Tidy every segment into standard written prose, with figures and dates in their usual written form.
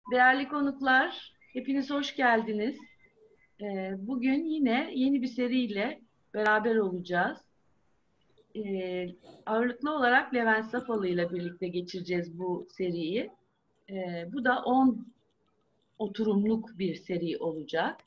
Değerli konuklar, hepiniz hoş geldiniz. Bugün yine yeni bir seriyle beraber olacağız. Ağırlıklı olarak Levent Safalı ile birlikte geçireceğiz bu seriyi. Bu da 10 oturumluk bir seri olacak.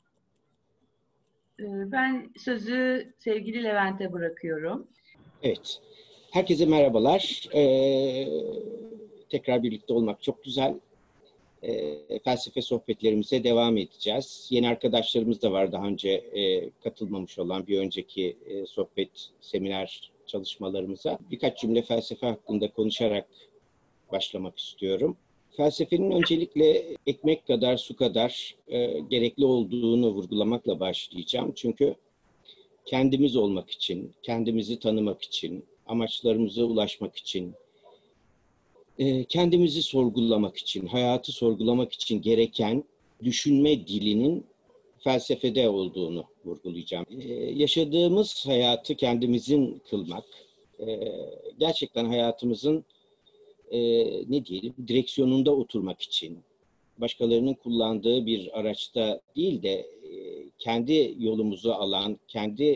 Ben sözü sevgili Levent'e bırakıyorum. Evet. Herkese merhabalar. Tekrar birlikte olmak çok güzel. Felsefe sohbetlerimize devam edeceğiz. Yeni arkadaşlarımız da var daha önce katılmamış olan bir önceki sohbet, seminer çalışmalarımıza. Birkaç cümle felsefe hakkında konuşarak başlamak istiyorum. Felsefenin öncelikle ekmek kadar, su kadar gerekli olduğunu vurgulamakla başlayacağım. Çünkü kendimiz olmak için, kendimizi tanımak için, amaçlarımıza ulaşmak için, kendimizi sorgulamak için, hayatı sorgulamak için gereken düşünme dilinin felsefede olduğunu vurgulayacağım. Yaşadığımız hayatı kendimizin kılmak, gerçekten hayatımızın ne diyelim direksiyonunda oturmak için, başkalarının kullandığı bir araçta değil de kendi yolumuzu alan, kendi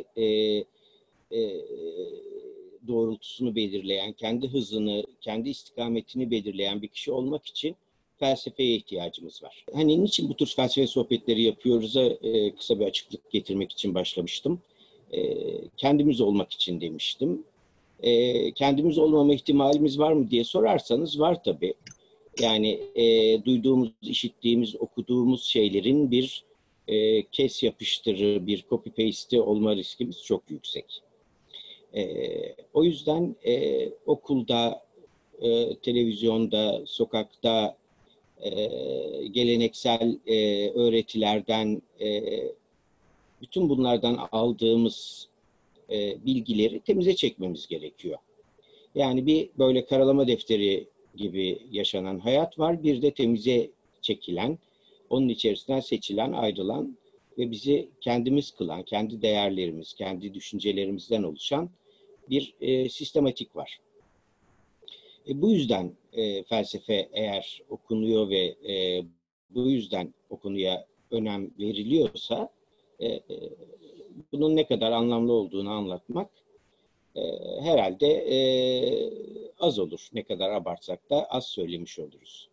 doğrultusunu belirleyen, kendi hızını, kendi istikametini belirleyen bir kişi olmak için felsefeye ihtiyacımız var. Hani niçin bu tür felsefe sohbetleri yapıyoruz'a kısa bir açıklık getirmek için başlamıştım. Kendimiz olmak için demiştim. Kendimiz olmama ihtimalimiz var mı diye sorarsanız var tabii. Yani duyduğumuz, işittiğimiz, okuduğumuz şeylerin bir kes yapıştırı, bir copy paste'i olma riskimiz çok yüksek. O yüzden okulda, televizyonda, sokakta, geleneksel öğretilerden, bütün bunlardan aldığımız bilgileri temize çekmemiz gerekiyor. Yani bir böyle karalama defteri gibi yaşanan hayat var. Bir de temize çekilen, onun içerisinden seçilen, ayrılan ve bizi kendimiz kılan, kendi değerlerimiz, kendi düşüncelerimizden oluşan bir sistematik var. Bu yüzden felsefe eğer okunuyor ve bu yüzden o konuya önem veriliyorsa bunun ne kadar anlamlı olduğunu anlatmak herhalde az olur. Ne kadar abartsak da az söylemiş oluruz.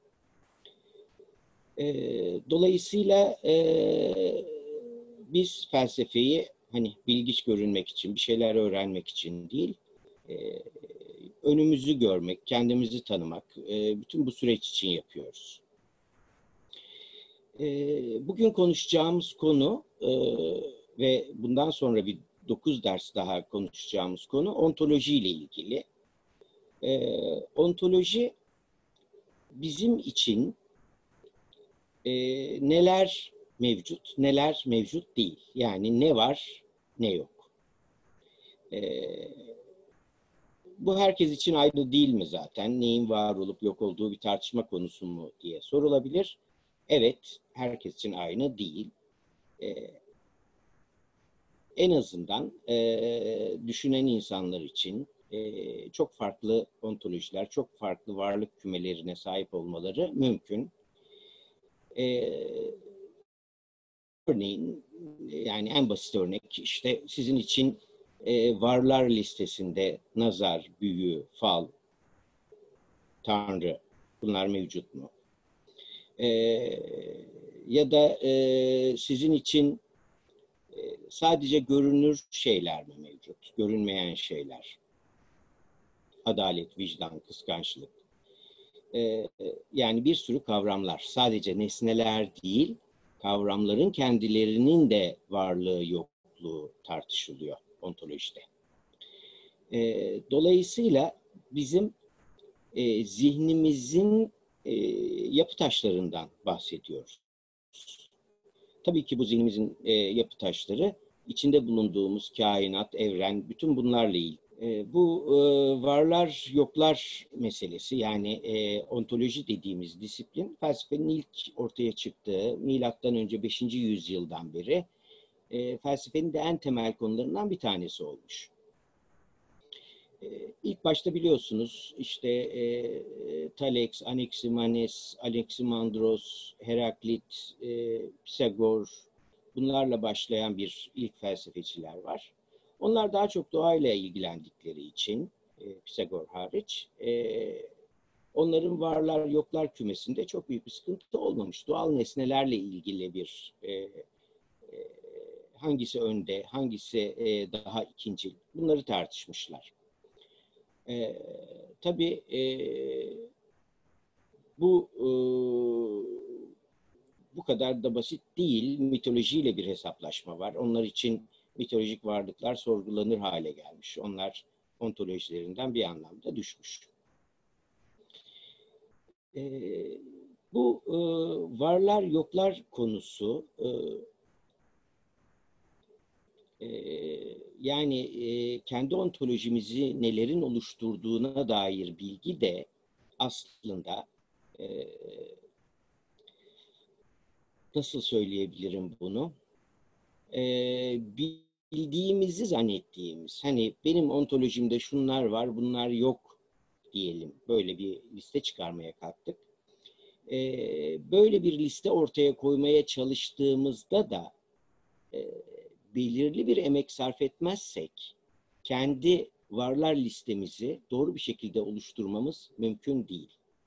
Dolayısıyla biz felsefeyi hani bilgiç görünmek için, bir şeyler öğrenmek için değil, önümüzü görmek, kendimizi tanımak, bütün bu süreç için yapıyoruz. Bugün konuşacağımız konu ve bundan sonra bir 9 ders daha konuşacağımız konu ontoloji ile ilgili. Ontoloji bizim için neler mevcut, neler mevcut değil. Yani ne var, ne yok. Bu herkes için aynı değil mi zaten? Neyin var olup yok olduğu bir tartışma konusu mu diye sorulabilir. Evet, herkes için aynı değil. En azından düşünen insanlar için çok farklı ontolojiler, çok farklı varlık kümelerine sahip olmaları mümkün. Örneğin, yani en basit örnek işte sizin için varlar listesinde nazar, büyü, fal, tanrı bunlar mevcut mu? Ya da sizin için sadece görünür şeyler mi mevcut? Görünmeyen şeyler. Adalet, vicdan, kıskançlık. Yani bir sürü kavramlar. Sadece nesneler değil, kavramların kendilerinin de varlığı, yokluğu tartışılıyor ontolojide. Dolayısıyla bizim zihnimizin yapı taşlarından bahsediyoruz. Tabii ki bu zihnimizin yapı taşları içinde bulunduğumuz kainat, evren, bütün bunlarla ilgili. Bu varlar yoklar meselesi yani ontoloji dediğimiz disiplin felsefenin ilk ortaya çıktığı milattan önce 5. yüzyıldan beri felsefenin de en temel konularından bir tanesi olmuş. İlk başta biliyorsunuz işte Thales, Anaximenes, Anaximandros, Heraklit, Pisagor, bunlarla başlayan bir ilk felsefeciler var. Onlar daha çok doğayla ilgilendikleri için, Pisagor hariç, onların varlar yoklar kümesinde çok büyük bir sıkıntı olmamış. Doğal nesnelerle ilgili bir hangisi önde, hangisi daha ikinci, bunları tartışmışlar. Tabii bu bu kadar da basit değil. Mitolojiyle bir hesaplaşma var. Onlar için mitolojik varlıklar sorgulanır hale gelmiş. Onlar ontolojilerinden bir anlamda düşmüş. Bu varlar yoklar konusu yani kendi ontolojimizi nelerin oluşturduğuna dair bilgi de aslında nasıl söyleyebilirim bunu? Bildiğimizi zannettiğimiz, hani benim ontolojimde şunlar var, bunlar yok diyelim. Böyle bir liste çıkarmaya kalktık. Böyle bir liste ortaya koymaya çalıştığımızda da belirli bir emek sarf etmezsek kendi varlar listemizi doğru bir şekilde oluşturmamız mümkün değil.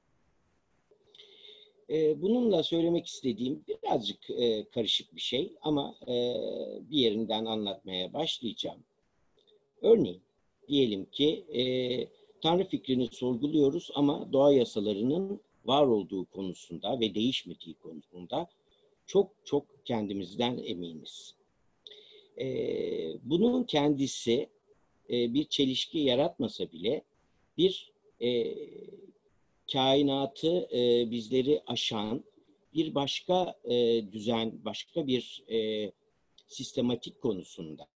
Bununla söylemek istediğim birazcık karışık bir şey ama bir yerinden anlatmaya başlayacağım. Örneğin diyelim ki Tanrı fikrini sorguluyoruz ama doğa yasalarının var olduğu konusunda ve değişmediği konusunda çok çok kendimizden eminiz. Bunun kendisi bir çelişki yaratmasa bile bir kainatı bizleri aşan bir başka düzen, başka bir sistematik konusunda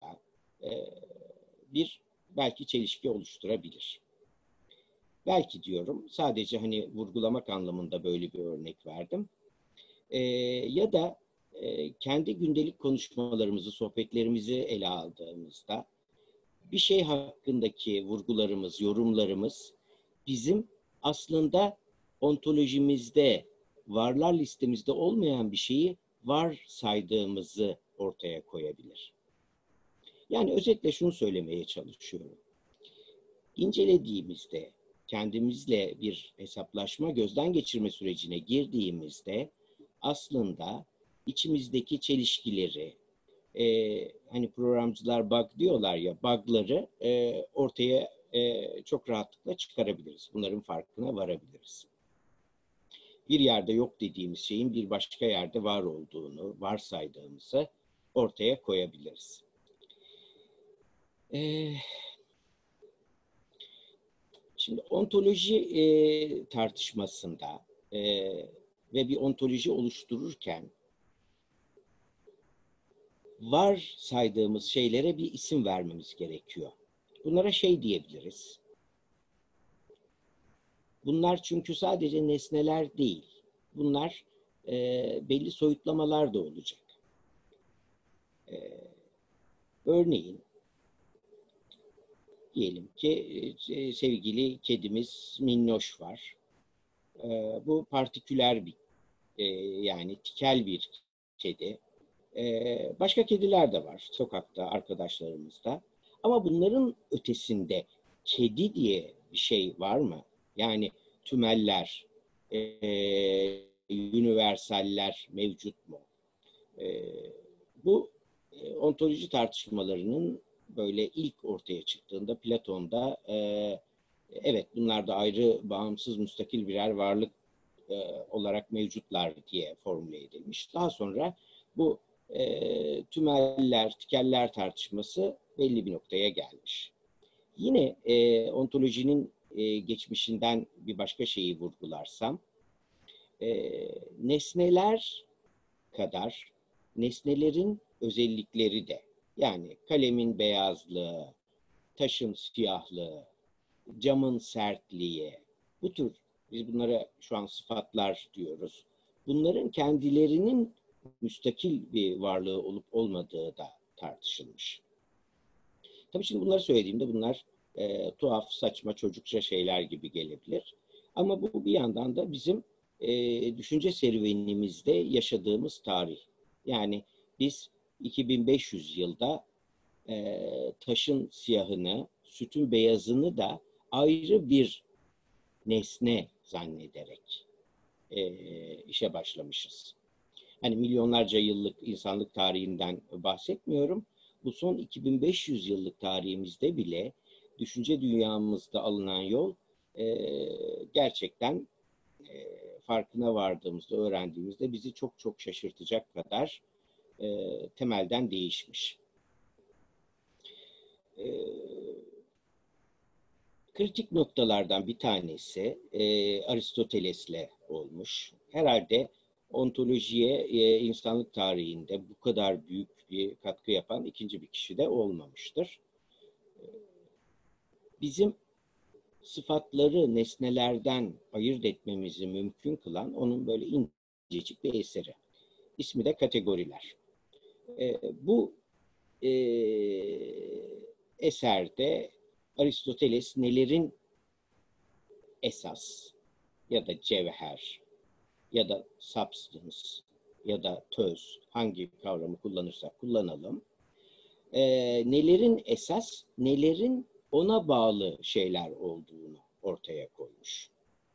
bir belki çelişki oluşturabilir. Belki diyorum, sadece hani vurgulamak anlamında böyle bir örnek verdim. Ya da kendi gündelik konuşmalarımızı, sohbetlerimizi ele aldığımızda bir şey hakkındaki vurgularımız, yorumlarımız bizim aslında ontolojimizde, varlar listemizde olmayan bir şeyi var saydığımızı ortaya koyabilir. Yani özetle şunu söylemeye çalışıyorum. İncelediğimizde, kendimizle bir hesaplaşma, gözden geçirme sürecine girdiğimizde aslında içimizdeki çelişkileri, hani programcılar bug diyorlar ya, bug'ları ortaya çok rahatlıkla çıkarabiliriz. Bunların farkına varabiliriz. Bir yerde yok dediğimiz şeyin bir başka yerde var olduğunu varsaydığımızı ortaya koyabiliriz. Şimdi ontoloji tartışmasında ve bir ontoloji oluştururken var saydığımız şeylere bir isim vermemiz gerekiyor. Bunlara şey diyebiliriz. Bunlar çünkü sadece nesneler değil. Bunlar belli soyutlamalar da olacak. Örneğin diyelim ki sevgili kedimiz Minnoş var. Bu partiküler bir yani tikel bir kedi. Başka kediler de var sokakta, arkadaşlarımızda. Ama bunların ötesinde kedi diye bir şey var mı? Yani tümeller, universaller mevcut mu? Bu ontoloji tartışmalarının böyle ilk ortaya çıktığında Platon'da evet bunlar da ayrı, bağımsız, müstakil birer varlık olarak mevcutlar diye formüle edilmiş. Daha sonra bu tümeller, tikeller tartışması belli bir noktaya gelmiş. Yine ontolojinin geçmişinden bir başka şeyi vurgularsam, nesneler kadar nesnelerin özellikleri de, yani kalemin beyazlığı, taşın siyahlığı, camın sertliği, bu tür, biz bunlara şu an sıfatlar diyoruz. Bunların kendilerinin müstakil bir varlığı olup olmadığı da tartışılmış. Tabii şimdi bunları söylediğimde bunlar tuhaf, saçma, çocukça şeyler gibi gelebilir. Ama bu bir yandan da bizim düşünce serüvenimizde yaşadığımız tarih. Yani biz 2500 yılda taşın siyahını, sütün beyazını da ayrı bir nesne zannederek işe başlamışız. Hani milyonlarca yıllık insanlık tarihinden bahsetmiyorum. Bu son 2500 yıllık tarihimizde bile düşünce dünyamızda alınan yol gerçekten farkına vardığımızda, öğrendiğimizde bizi çok çok şaşırtacak kadar temelden değişmiş. Kritik noktalardan bir tanesi Aristoteles'le olmuş. Herhalde ontolojiye insanlık tarihinde bu kadar büyük bir katkı yapan ikinci bir kişi de olmamıştır. Bizim sıfatları nesnelerden ayırt etmemizi mümkün kılan onun böyle incecik bir eseri. İsmi de Kategoriler. Bu eserde Aristoteles nelerin esas ya da cevher ya da substance ya da töz, hangi kavramı kullanırsak kullanalım, nelerin esas, nelerin ona bağlı şeyler olduğunu ortaya koymuş.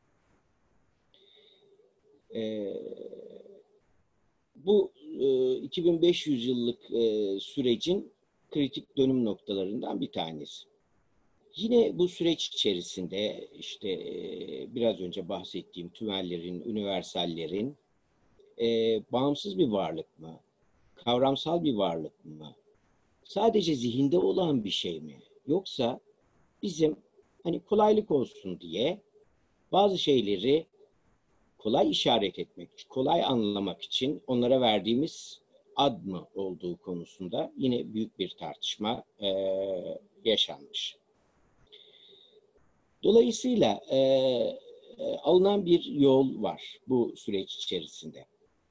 Bu 2500 yıllık sürecin kritik dönüm noktalarından bir tanesi. Yine bu süreç içerisinde işte biraz önce bahsettiğim tümellerin, universallerin bağımsız bir varlık mı, kavramsal bir varlık mı, sadece zihinde olan bir şey mi, yoksa bizim hani kolaylık olsun diye bazı şeyleri kolay işaret etmek, kolay anlamak için onlara verdiğimiz ad mı olduğu konusunda yine büyük bir tartışma yaşanmış. Dolayısıyla alınan bir yol var bu süreç içerisinde.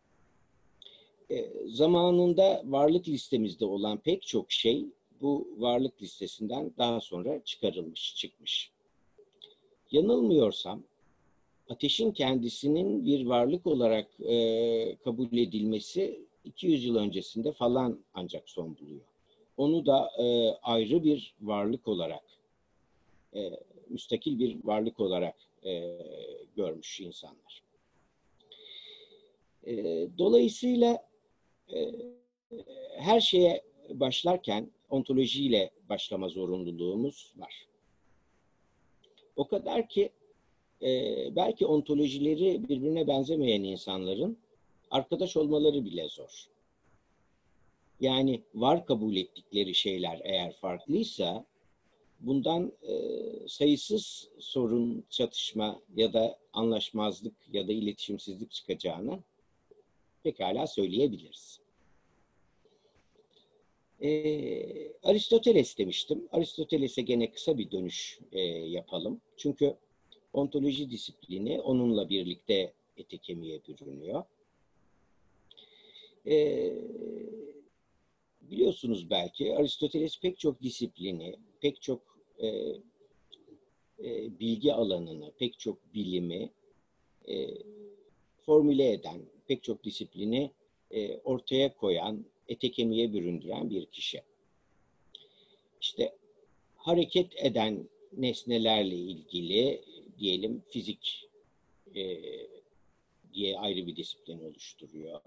Zamanında varlık listemizde olan pek çok şey bu varlık listesinden daha sonra çıkarılmış, çıkmış. Yanılmıyorsam ateşin kendisinin bir varlık olarak kabul edilmesi 200 yıl öncesinde falan ancak son buluyor. Onu da ayrı bir varlık olarak, müstakil bir varlık olarak görmüş insanlar. Dolayısıyla her şeye başlarken ontolojiyle başlama zorunluluğumuz var. O kadar ki belki ontolojileri birbirine benzemeyen insanların arkadaş olmaları bile zor. Yani var kabul ettikleri şeyler eğer farklıysa bundan sayısız sorun, çatışma ya da anlaşmazlık ya da iletişimsizlik çıkacağını pekala söyleyebiliriz. Aristoteles demiştim. Aristoteles'e gene kısa bir dönüş yapalım. Çünkü ontoloji disiplini onunla birlikte ete kemiğe bürünüyor. Biliyorsunuz belki Aristoteles pek çok disiplini, pek çok bilgi alanını, pek çok bilimi formüle eden, pek çok disiplini ortaya koyan, ete kemiğe büründüren bir kişi. İşte hareket eden nesnelerle ilgili diyelim fizik diye ayrı bir disiplin oluşturuyor.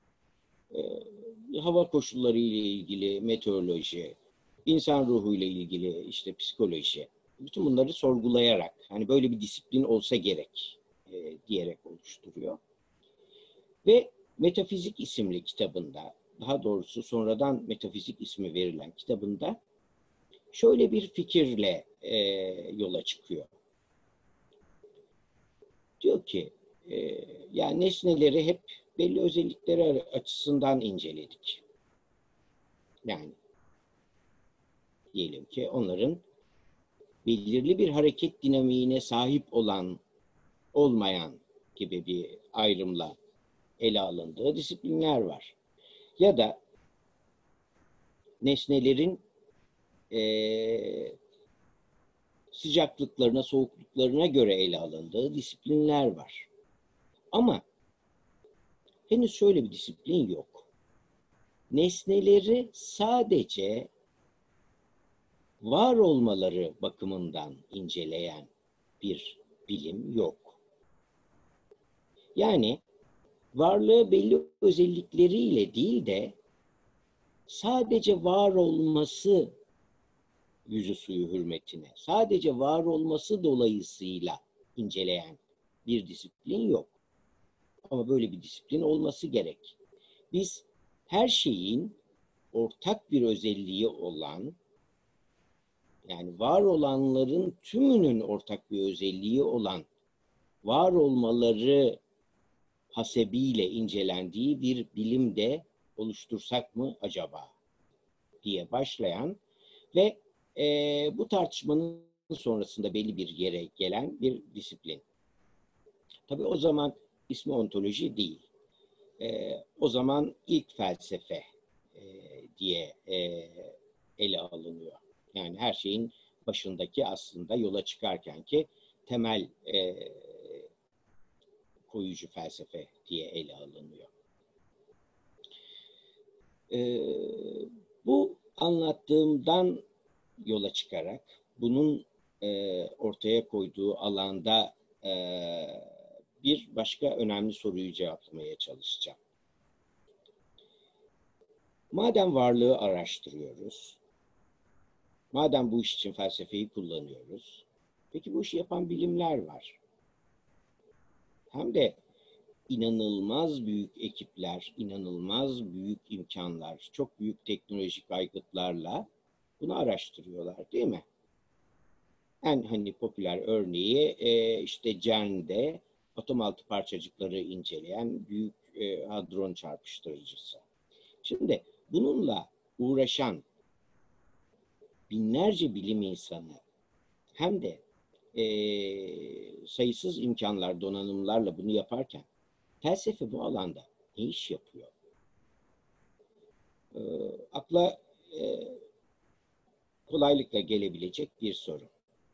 Hava koşulları ile ilgili meteoroloji, insan ruhu ile ilgili işte psikoloji, bütün bunları sorgulayarak hani böyle bir disiplin olsa gerek diyerek oluşturuyor. Ve Metafizik isimli kitabında, daha doğrusu sonradan Metafizik ismi verilen kitabında şöyle bir fikirle yola çıkıyor. Diyor ki, yani nesneleri hep belli özellikleri açısından inceledik. Yani diyelim ki onların belirli bir hareket dinamiğine sahip olan, olmayan gibi bir ayrımla ele alındığı disiplinler var. Ya da nesnelerin sıcaklıklarına, soğukluklarına göre ele alındığı disiplinler var. Ama henüz şöyle bir disiplin yok. Nesneleri sadece var olmaları bakımından inceleyen bir bilim yok. Yani varlığı belli özellikleriyle değil de sadece var olması yüzü suyu hürmetine, sadece var olması dolayısıyla inceleyen bir disiplin yok. Ama böyle bir disiplin olması gerek. Biz her şeyin ortak bir özelliği olan, yani var olanların tümünün ortak bir özelliği olan, var olmaları hasebiyle incelendiği bir bilim de oluştursak mı acaba diye başlayan ve bu tartışmanın sonrasında belli bir yere gelen bir disiplin. Tabii o zaman ismi ontoloji değil. O zaman ilk felsefe diye ele alınıyor. Yani her şeyin başındaki aslında yola çıkarken ki temel koyucu felsefe diye ele alınıyor. Bu anlattığımdan yola çıkarak bunun ortaya koyduğu alanda bir başka önemli soruyu cevaplamaya çalışacağım. Madem varlığı araştırıyoruz, madem bu iş için felsefeyi kullanıyoruz, peki bu işi yapan bilimler var. Hem de inanılmaz büyük ekipler, inanılmaz büyük imkanlar, çok büyük teknolojik aygıtlarla bunu araştırıyorlar, değil mi? En hani popüler örneği işte CERN'de atom altı parçacıkları inceleyen büyük hadron çarpıştırıcısı. Şimdi bununla uğraşan binlerce bilim insanı hem de sayısız imkanlar, donanımlarla bunu yaparken felsefe bu alanda ne iş yapıyor? Akla kolaylıkla gelebilecek bir soru.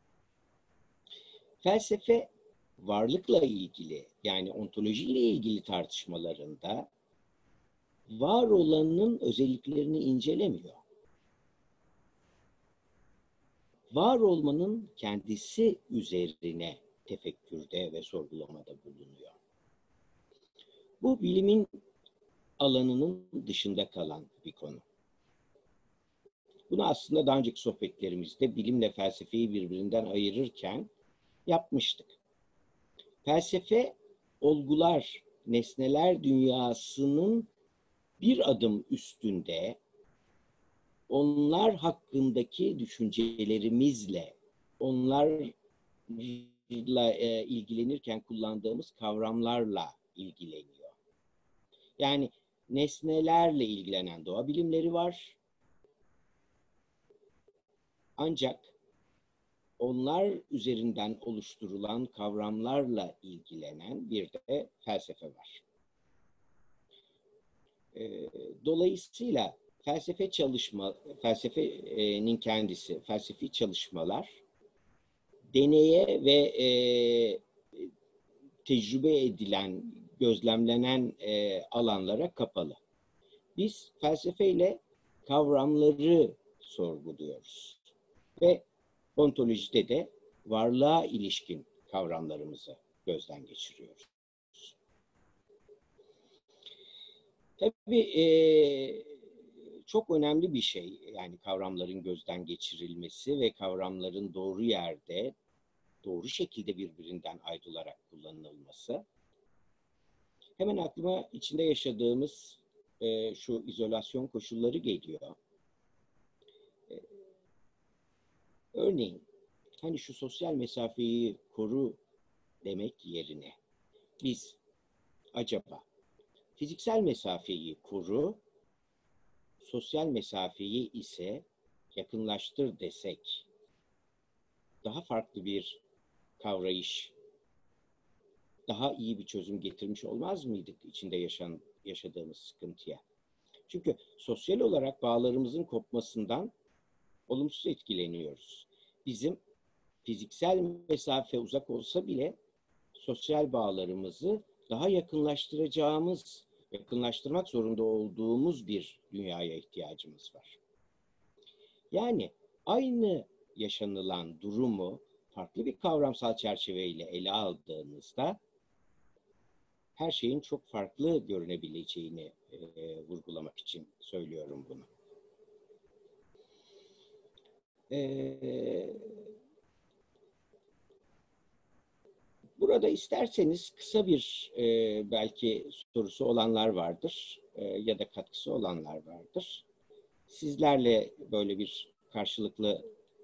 Felsefe varlıkla ilgili, yani ontolojiyle ilgili tartışmalarında var olanın özelliklerini incelemiyor. Var olmanın kendisi üzerine tefekkürde ve sorgulamada bulunuyor. Bu bilimin alanının dışında kalan bir konu. Bunu aslında daha önceki sohbetlerimizde bilimle felsefeyi birbirinden ayırırken yapmıştık. Felsefe, olgular, nesneler dünyasının bir adım üstünde, onlar hakkındaki düşüncelerimizle, onlarla ilgilenirken kullandığımız kavramlarla ilgileniyor. Yani nesnelerle ilgilenen doğa bilimleri var. Ancak onlar üzerinden oluşturulan kavramlarla ilgilenen bir de felsefe var. Dolayısıyla felsefenin kendisi, felsefi çalışmalar deneye ve tecrübe edilen, gözlemlenen alanlara kapalı. Biz felsefeyle kavramları sorguluyoruz ve ontolojide de varlığa ilişkin kavramlarımızı gözden geçiriyoruz. Tabii çok önemli bir şey, yani kavramların gözden geçirilmesi ve kavramların doğru yerde, doğru şekilde birbirinden ayrılarak kullanılması. Hemen aklıma içinde yaşadığımız şu izolasyon koşulları geliyor. Örneğin hani şu sosyal mesafeyi koru demek yerine biz acaba fiziksel mesafeyi koru, sosyal mesafeyi ise yakınlaştır desek daha farklı bir kavrayış, daha iyi bir çözüm getirmiş olmaz mıydık içinde yaşadığımız sıkıntıya? Çünkü sosyal olarak bağlarımızın kopmasından olumsuz etkileniyoruz. Bizim fiziksel mesafe uzak olsa bile sosyal bağlarımızı daha yakınlaştırmak zorunda olduğumuz bir dünyaya ihtiyacımız var. Yani aynı yaşanılan durumu farklı bir kavramsal çerçeveyle ele aldığınızda her şeyin çok farklı görünebileceğini vurgulamak için söylüyorum bunu. Burada isterseniz kısa bir belki sorusu olanlar vardır ya da katkısı olanlar vardır. Sizlerle böyle bir karşılıklı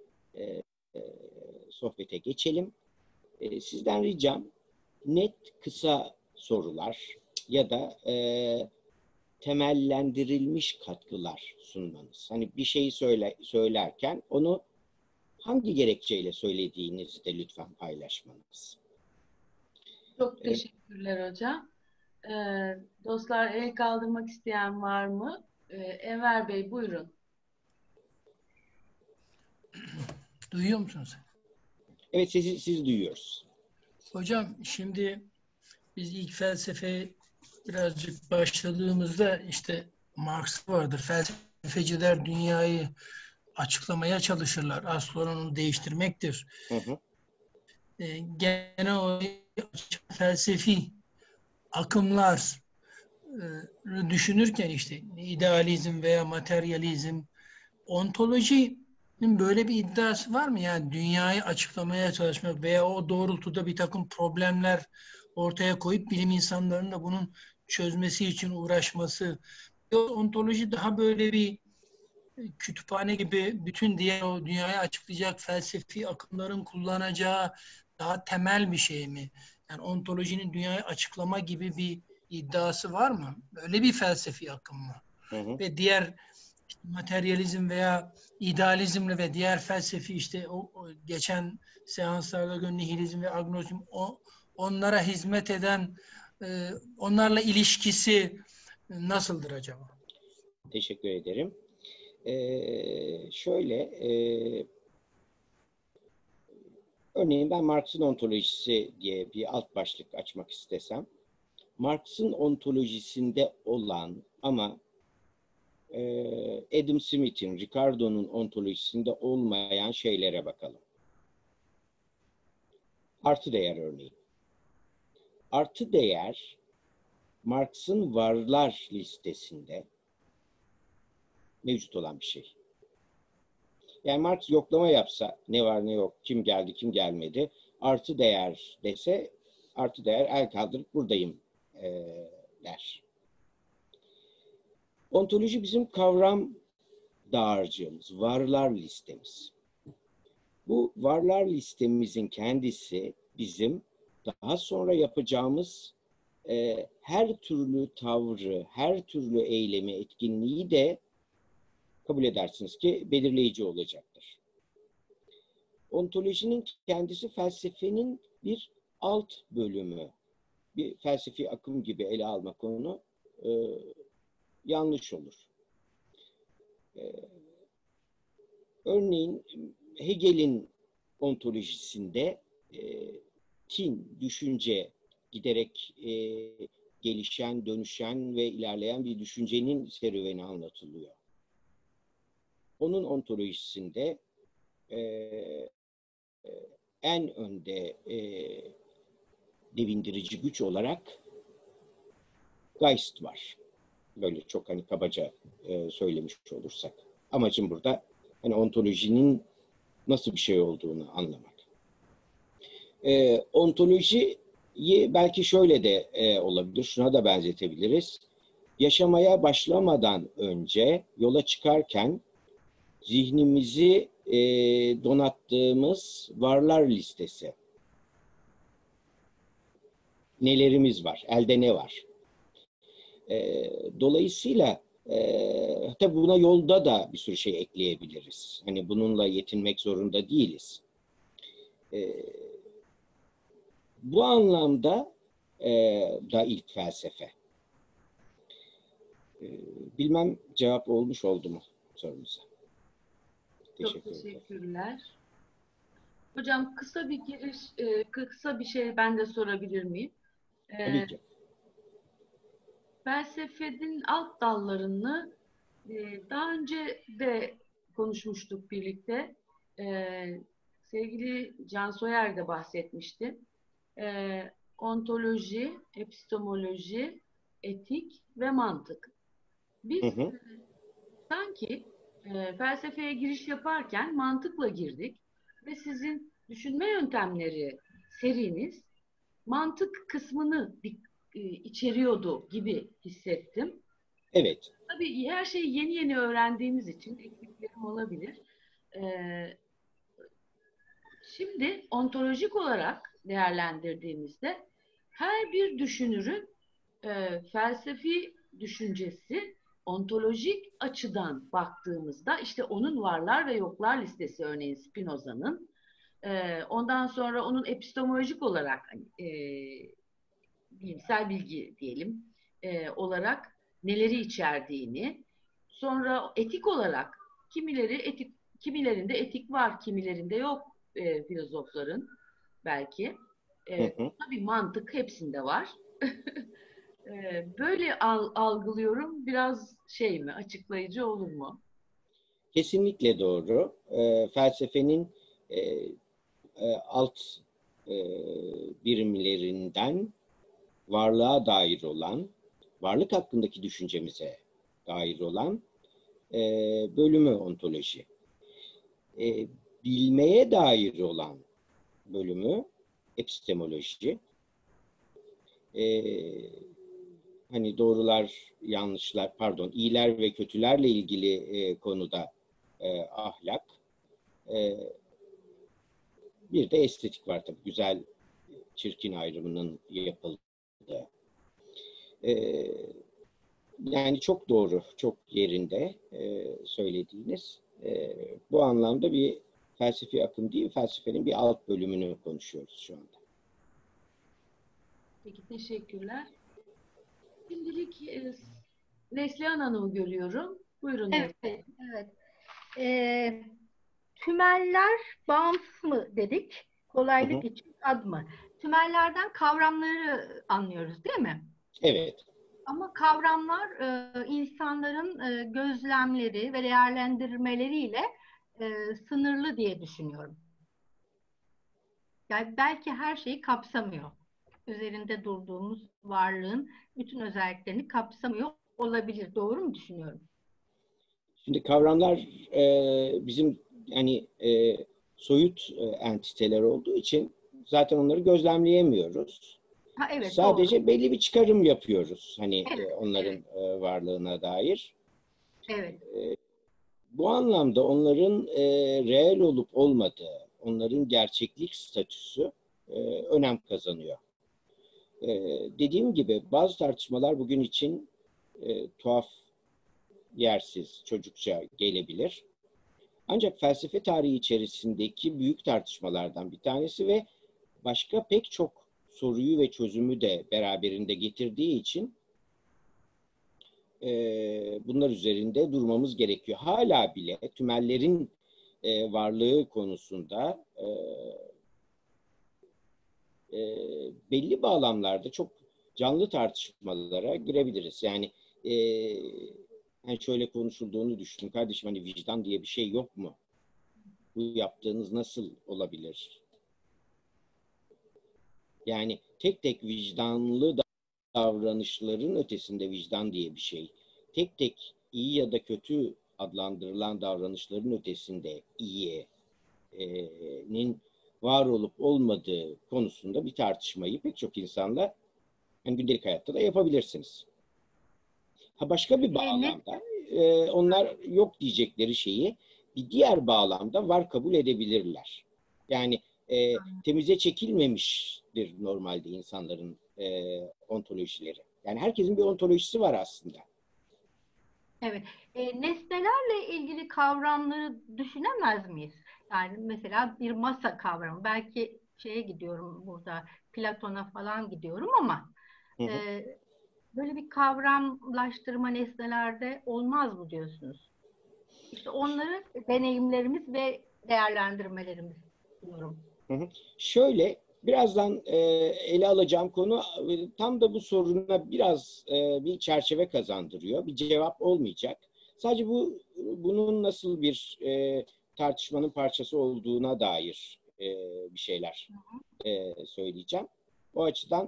sohbete geçelim. Sizden ricam net kısa sorular ya da temellendirilmiş katkılar sunmanız. Hani bir şeyi söylerken onu hangi gerekçeyle söylediğinizi de lütfen paylaşmanız. Çok teşekkürler hocam. Dostlar, el kaldırmak isteyen var mı? Enver Bey buyurun. Duyuyor musunuz? Evet, siz duyuyoruz. Hocam şimdi biz ilk felsefe birazcık başladığımızda işte Marx vardır. Felsefeciler dünyayı açıklamaya çalışırlar. Asıl olan onu değiştirmektir. Hı hı. Gene o felsefi akımlar düşünürken işte idealizm veya materyalizm, ontolojinin böyle bir iddiası var mı? Yani dünyayı açıklamaya çalışmak veya o doğrultuda bir takım problemler ortaya koyup bilim insanlarının da bunun çözmesi için uğraşması. Ontoloji daha böyle bir kütüphane gibi bütün diğer o dünyayı açıklayacak felsefi akımların kullanacağı daha temel bir şey mi? Yani ontolojinin dünyayı açıklama gibi bir iddiası var mı? Öyle bir felsefi akım mı? Hı hı. Ve diğer işte materyalizm veya idealizmle ve diğer felsefi işte o geçen seanslarda nihilizm ve agnozizm onlara hizmet eden onlarla ilişkisi nasıldır acaba? Teşekkür ederim. Örneğin ben Marx'ın ontolojisi diye bir alt başlık açmak istesem, Marx'ın ontolojisinde olan ama Adam Smith'in, Ricardo'nun ontolojisinde olmayan şeylere bakalım. Artı değer örneğin. Artı değer, Marx'ın varlar listesinde mevcut olan bir şey. Yani Marx yoklama yapsa, ne var ne yok, kim geldi kim gelmedi, artı değer dese, artı değer el kaldırıp buradayım der. Ontoloji bizim kavram dağarcığımız, varlar listemiz. Bu varlar listemizin kendisi bizim daha sonra yapacağımız her türlü tavrı, her türlü eylemi, etkinliği de kabul edersiniz ki belirleyici olacaktır. Ontolojinin kendisi felsefenin bir alt bölümü. Bir felsefi akım gibi ele almak onu yanlış olur. Örneğin Hegel'in ontolojisinde tin, düşünce giderek gelişen, dönüşen ve ilerleyen bir düşüncenin serüveni anlatılıyor. Onun ontolojisinde en önde devindirici güç olarak Geist var. Böyle çok hani kabaca söylemiş olursak. Amacım burada hani ontolojinin nasıl bir şey olduğunu anlamak. Ontolojiyi belki şöyle de olabilir, şuna da benzetebiliriz. Yaşamaya başlamadan önce yola çıkarken zihnimizi donattığımız varlar listesi. Nelerimiz var? Elde ne var? Dolayısıyla tabii buna yolda da bir sürü şey ekleyebiliriz. Hani bununla yetinmek zorunda değiliz. Bu anlamda da ilk felsefe. Bilmem cevap olmuş oldu mu sorunuza? Çok teşekkürler. Hocam kısa bir giriş, kısa bir şey ben de sorabilir miyim? Tabii ki. Felsefenin alt dallarını daha önce de konuşmuştuk birlikte. Sevgili Can Soyer de bahsetmişti. Ontoloji, epistemoloji, etik ve mantık. Hı Biz hı. sanki felsefeye giriş yaparken mantıkla girdik ve sizin düşünme yöntemleri seriniz mantık kısmını içeriyordu gibi hissettim. Evet. Tabii her şeyi yeni yeni öğrendiğimiz için eksiklerim olabilir. Ee, Şimdi ontolojik olarak değerlendirdiğimizde her bir düşünürün felsefi düşüncesi ontolojik açıdan baktığımızda işte onun varlar ve yoklar listesi örneğin Spinoza'nın ondan sonra onun epistemolojik olarak bilimsel bilgi diyelim olarak neleri içerdiğini, sonra etik olarak kimilerinde etik var, kimilerinde yok filozofların belki. Hı hı. Tabii mantık hepsinde var. Böyle algılıyorum. Biraz şey mi, açıklayıcı olur mu? Kesinlikle doğru. Felsefenin e, alt e, birimlerinden varlığa dair olan, varlık hakkındaki düşüncemize dair olan e, bölümü ontoloji. E, Bilmeye dair olan bölümü epistemoloji. E, Hani doğrular, yanlışlar, pardon, iyiler ve kötülerle ilgili konuda ahlak. E, Bir de estetik var tabii. Güzel, çirkin ayrımının yapıldığı. E, Yani çok doğru, çok yerinde söylediğiniz. Bu anlamda bir felsefi akım değil, felsefenin bir alt bölümünü konuşuyoruz şu anda. Peki, teşekkürler. Şimdilik Neslihan Hanım'ı görüyorum. Buyurun Evet, Neslihan. evet. Ee, Tümeller bağımsız mı dedik? Hı hı. Kolaylık için ad mı? Tümellerden kavramları anlıyoruz, değil mi? Evet, Ama kavramlar insanların gözlemleri ve değerlendirmeleriyle sınırlı diye düşünüyorum. Yani belki her şeyi kapsamıyor. Üzerinde durduğumuz varlığın bütün özelliklerini kapsamıyor olabilir. Doğru mu düşünüyorum? şimdi kavramlar bizim hani soyut entiteler olduğu için zaten onları gözlemleyemiyoruz. Ha, evet, doğru. Sadece belli bir çıkarım yapıyoruz hani Evet, onların evet, varlığına dair. evet. Bu anlamda onların reel olup olmadığı, onların gerçeklik statüsü önem kazanıyor. E, Dediğim gibi bazı tartışmalar bugün için tuhaf, yersiz, çocukça gelebilir. Ancak felsefe tarihi içerisindeki büyük tartışmalardan bir tanesi ve başka pek çok soruyu ve çözümü de beraberinde getirdiği için bunlar üzerinde durmamız gerekiyor. Hala bile tümellerin varlığı konusunda belli bağlamlarda çok canlı tartışmalara girebiliriz. Yani şöyle konuşulduğunu düşünün. Kardeşim hani vicdan diye bir şey yok mu? Bu yaptığınız nasıl olabilir? Yani tek tek vicdanlı davranışların ötesinde vicdan diye bir şey. Tek tek iyi ya da kötü adlandırılan davranışların ötesinde iyi'nin var olup olmadığı konusunda bir tartışmayı pek çok insanla yani gündelik hayatta da yapabilirsiniz. Ha başka bir Ne? bağlamda onlar yok diyecekleri şeyi bir diğer bağlamda var kabul edebilirler. Yani temize çekilmemiştir normalde insanların ontolojileri. Yani herkesin bir ontolojisi var aslında. Evet. Nesnelerle ilgili kavramları düşünemez miyiz? Yani mesela bir masa kavramı. Belki şeye gidiyorum burada, Platon'a falan gidiyorum ama Hı e, hı. böyle bir kavramlaştırma nesnelerde olmaz mı diyorsunuz? İşte onları deneyimlerimiz ve değerlendirmelerimiz diyorum. Hı hı. Şöyle, birazdan ele alacağım konu tam da bu soruna biraz bir çerçeve kazandırıyor. Bir cevap olmayacak. Sadece bunun nasıl bir tartışmanın parçası olduğuna dair bir şeyler söyleyeceğim. O açıdan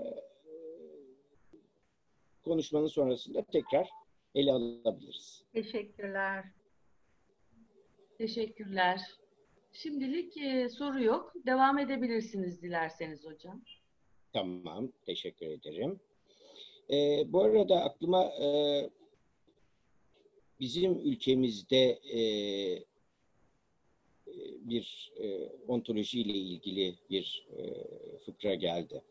konuşmanın sonrasında tekrar ele alabiliriz. Teşekkürler. Teşekkürler. Şimdilik soru yok. Devam edebilirsiniz dilerseniz hocam. Tamam, teşekkür ederim. Bu arada aklıma bizim ülkemizde bir ontoloji ile ilgili bir fıkra geldi.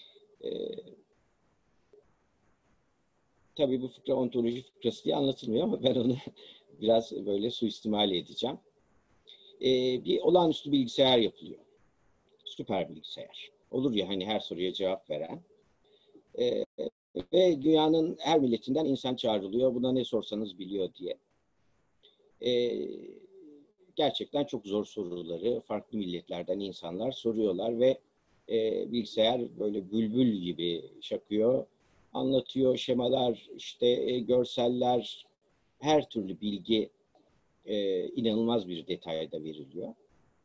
Tabii bu fıkra ontoloji fıkrası diye anlatılmıyor ama ben onu biraz böyle suistimal edeceğim. Bir olağanüstü bilgisayar yapılıyor. Süper bilgisayar. Olur ya hani her soruya cevap veren. Ve dünyanın her milletinden insan çağrılıyor. Buna ne sorsanız biliyor diye. Gerçekten çok zor soruları farklı milletlerden insanlar soruyorlar ve bilgisayar böyle bülbül gibi şakıyor. Anlatıyor, şemalar, işte görseller, her türlü bilgi inanılmaz bir detayda veriliyor.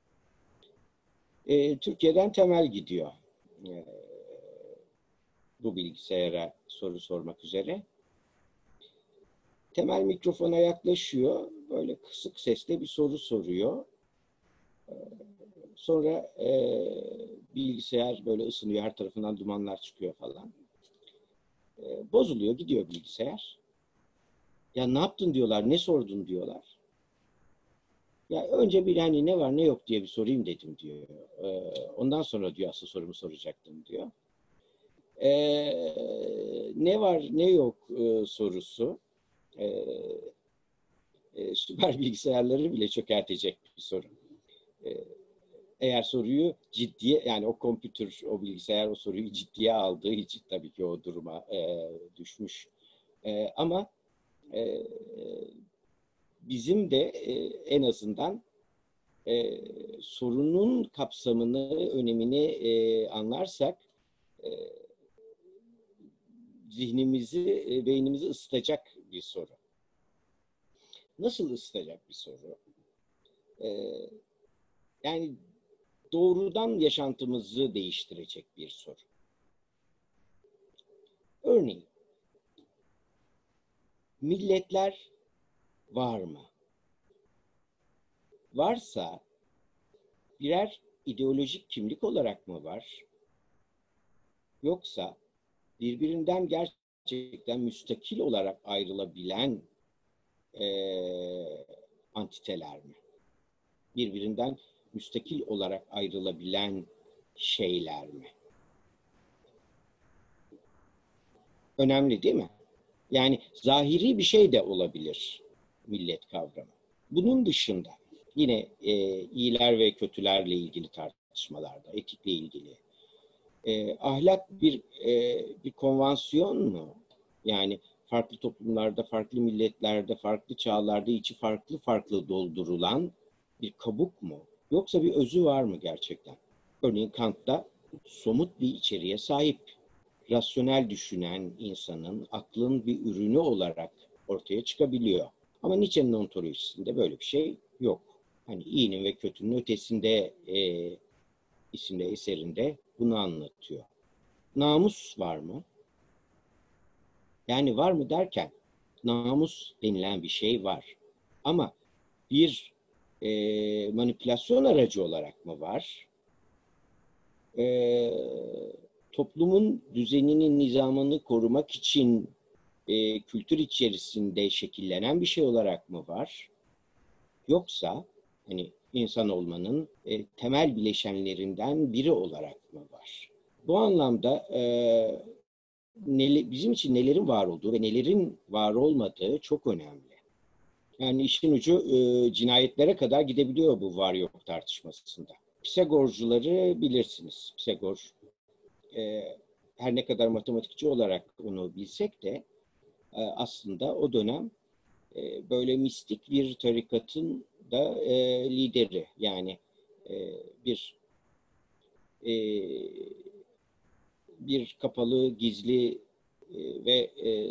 Türkiye'den Temel gidiyor bu bilgisayara soru sormak üzere. Temel mikrofona yaklaşıyor, böyle kısık sesle bir soru soruyor. Sonra bilgisayar böyle ısınıyor, her tarafından dumanlar çıkıyor falan. Bozuluyor, gidiyor bilgisayar. Ya ne yaptın diyorlar, ne sordun diyorlar. Ya önce bir hani ne var ne yok diye bir sorayım dedim diyor. Ondan sonra diyor asıl sorumu soracaktım diyor. Ne var ne yok sorusu süper bilgisayarları bile çökertecek bir soru. Eğer soruyu ciddiye, yani o kompütür, o bilgisayar o soruyu ciddiye aldığı için tabii ki o duruma düşmüş. Ama bizim de en azından sorunun kapsamını, önemini anlarsak zihnimizi, beynimizi ısıtacak bir soru. Nasıl ısıtacak bir soru? Yani doğrudan yaşantımızı değiştirecek bir soru. Örneğin, milletler var mı? Varsa birer ideolojik kimlik olarak mı var? Yoksa birbirinden gerçekten müstakil olarak ayrılabilen antiteler mi? Birbirinden müstakil olarak ayrılabilen şeyler mi? Önemli değil mi? Yani zahiri bir şey de olabilir millet kavramı. Bunun dışında yine iyiler ve kötülerle ilgili tartışmalarda, etikle ilgili. Ahlak bir konvansiyon mu? Yani farklı toplumlarda, farklı milletlerde, farklı çağlarda içi farklı farklı doldurulan bir kabuk mu? Yoksa bir özü var mı gerçekten? Örneğin Kant'ta somut bir içeriğe sahip, rasyonel düşünen insanın aklın bir ürünü olarak ortaya çıkabiliyor. Ama Nietzsche'nin ontolojisinde böyle bir şey yok. Hani iyinin ve kötünün ötesinde isimli eserinde bunu anlatıyor. Namus var mı? Yani var mı derken namus denilen bir şey var. Ama bir manipülasyon aracı olarak mı var? Toplumun düzeninin, nizamını korumak için kültür içerisinde şekillenen bir şey olarak mı var? Yoksa hani insan olmanın temel bileşenlerinden biri olarak mı var? Bu anlamda bizim için nelerin var olduğu ve nelerin var olmadığı çok önemli. Yani işin ucu cinayetlere kadar gidebiliyor bu var yok tartışmasında. Pisagorcuları bilirsiniz. Pisagor her ne kadar matematikçi olarak onu bilsek de aslında o dönem böyle mistik bir tarikatın da lideri. Yani bir bir kapalı, gizli ve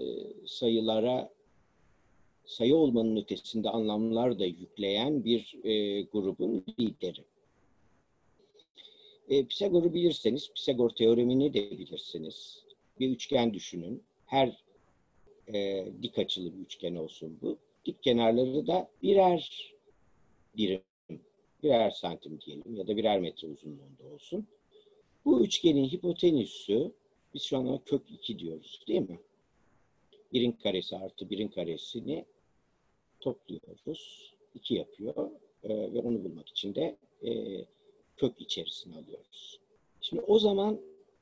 sayı olmanın ötesinde anlamlar da yükleyen bir grubun lideri. Pisagor'u bilirseniz, Pisagor teoremini de bilirsiniz. Bir üçgen düşünün. Her dik açılı bir üçgen olsun bu. Dik kenarları da birer birim, birer santim diyelim ya da birer metre uzunluğunda olsun. Bu üçgenin hipotenüsü, biz şu an kök 2 diyoruz değil mi? Birin karesi artı birin karesini topluyoruz. 2 yapıyor ve onu bulmak için de kök içerisine alıyoruz. Şimdi o zaman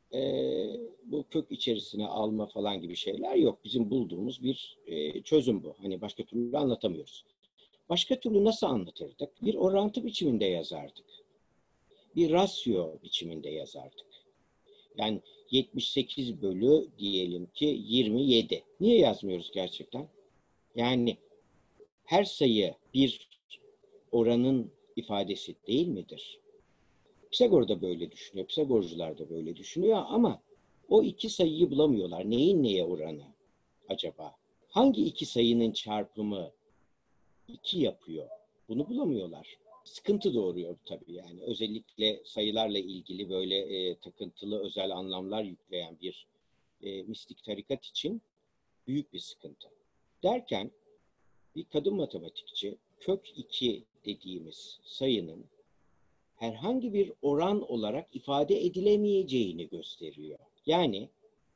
bu kök içerisine alma falan gibi şeyler yok. Bizim bulduğumuz bir çözüm bu. Hani başka türlü anlatamıyoruz. Başka türlü nasıl anlatırdık? Bir orantı biçiminde yazardık. Bir rasyo biçiminde yazardık. Yani 78 bölü diyelim ki 27. Niye yazmıyoruz gerçekten? Yani her sayı bir oranın ifadesi değil midir? Pisagor da böyle düşünüyor, Pisagorcular da böyle düşünüyor ama o iki sayıyı bulamıyorlar. Neyin neye oranı acaba? Hangi iki sayının çarpımı 2 yapıyor? Bunu bulamıyorlar. Sıkıntı doğuruyor tabii yani. Özellikle sayılarla ilgili böyle takıntılı özel anlamlar yükleyen bir mistik tarikat için büyük bir sıkıntı. Derken bir kadın matematikçi kök 2 dediğimiz sayının herhangi bir oran olarak ifade edilemeyeceğini gösteriyor. Yani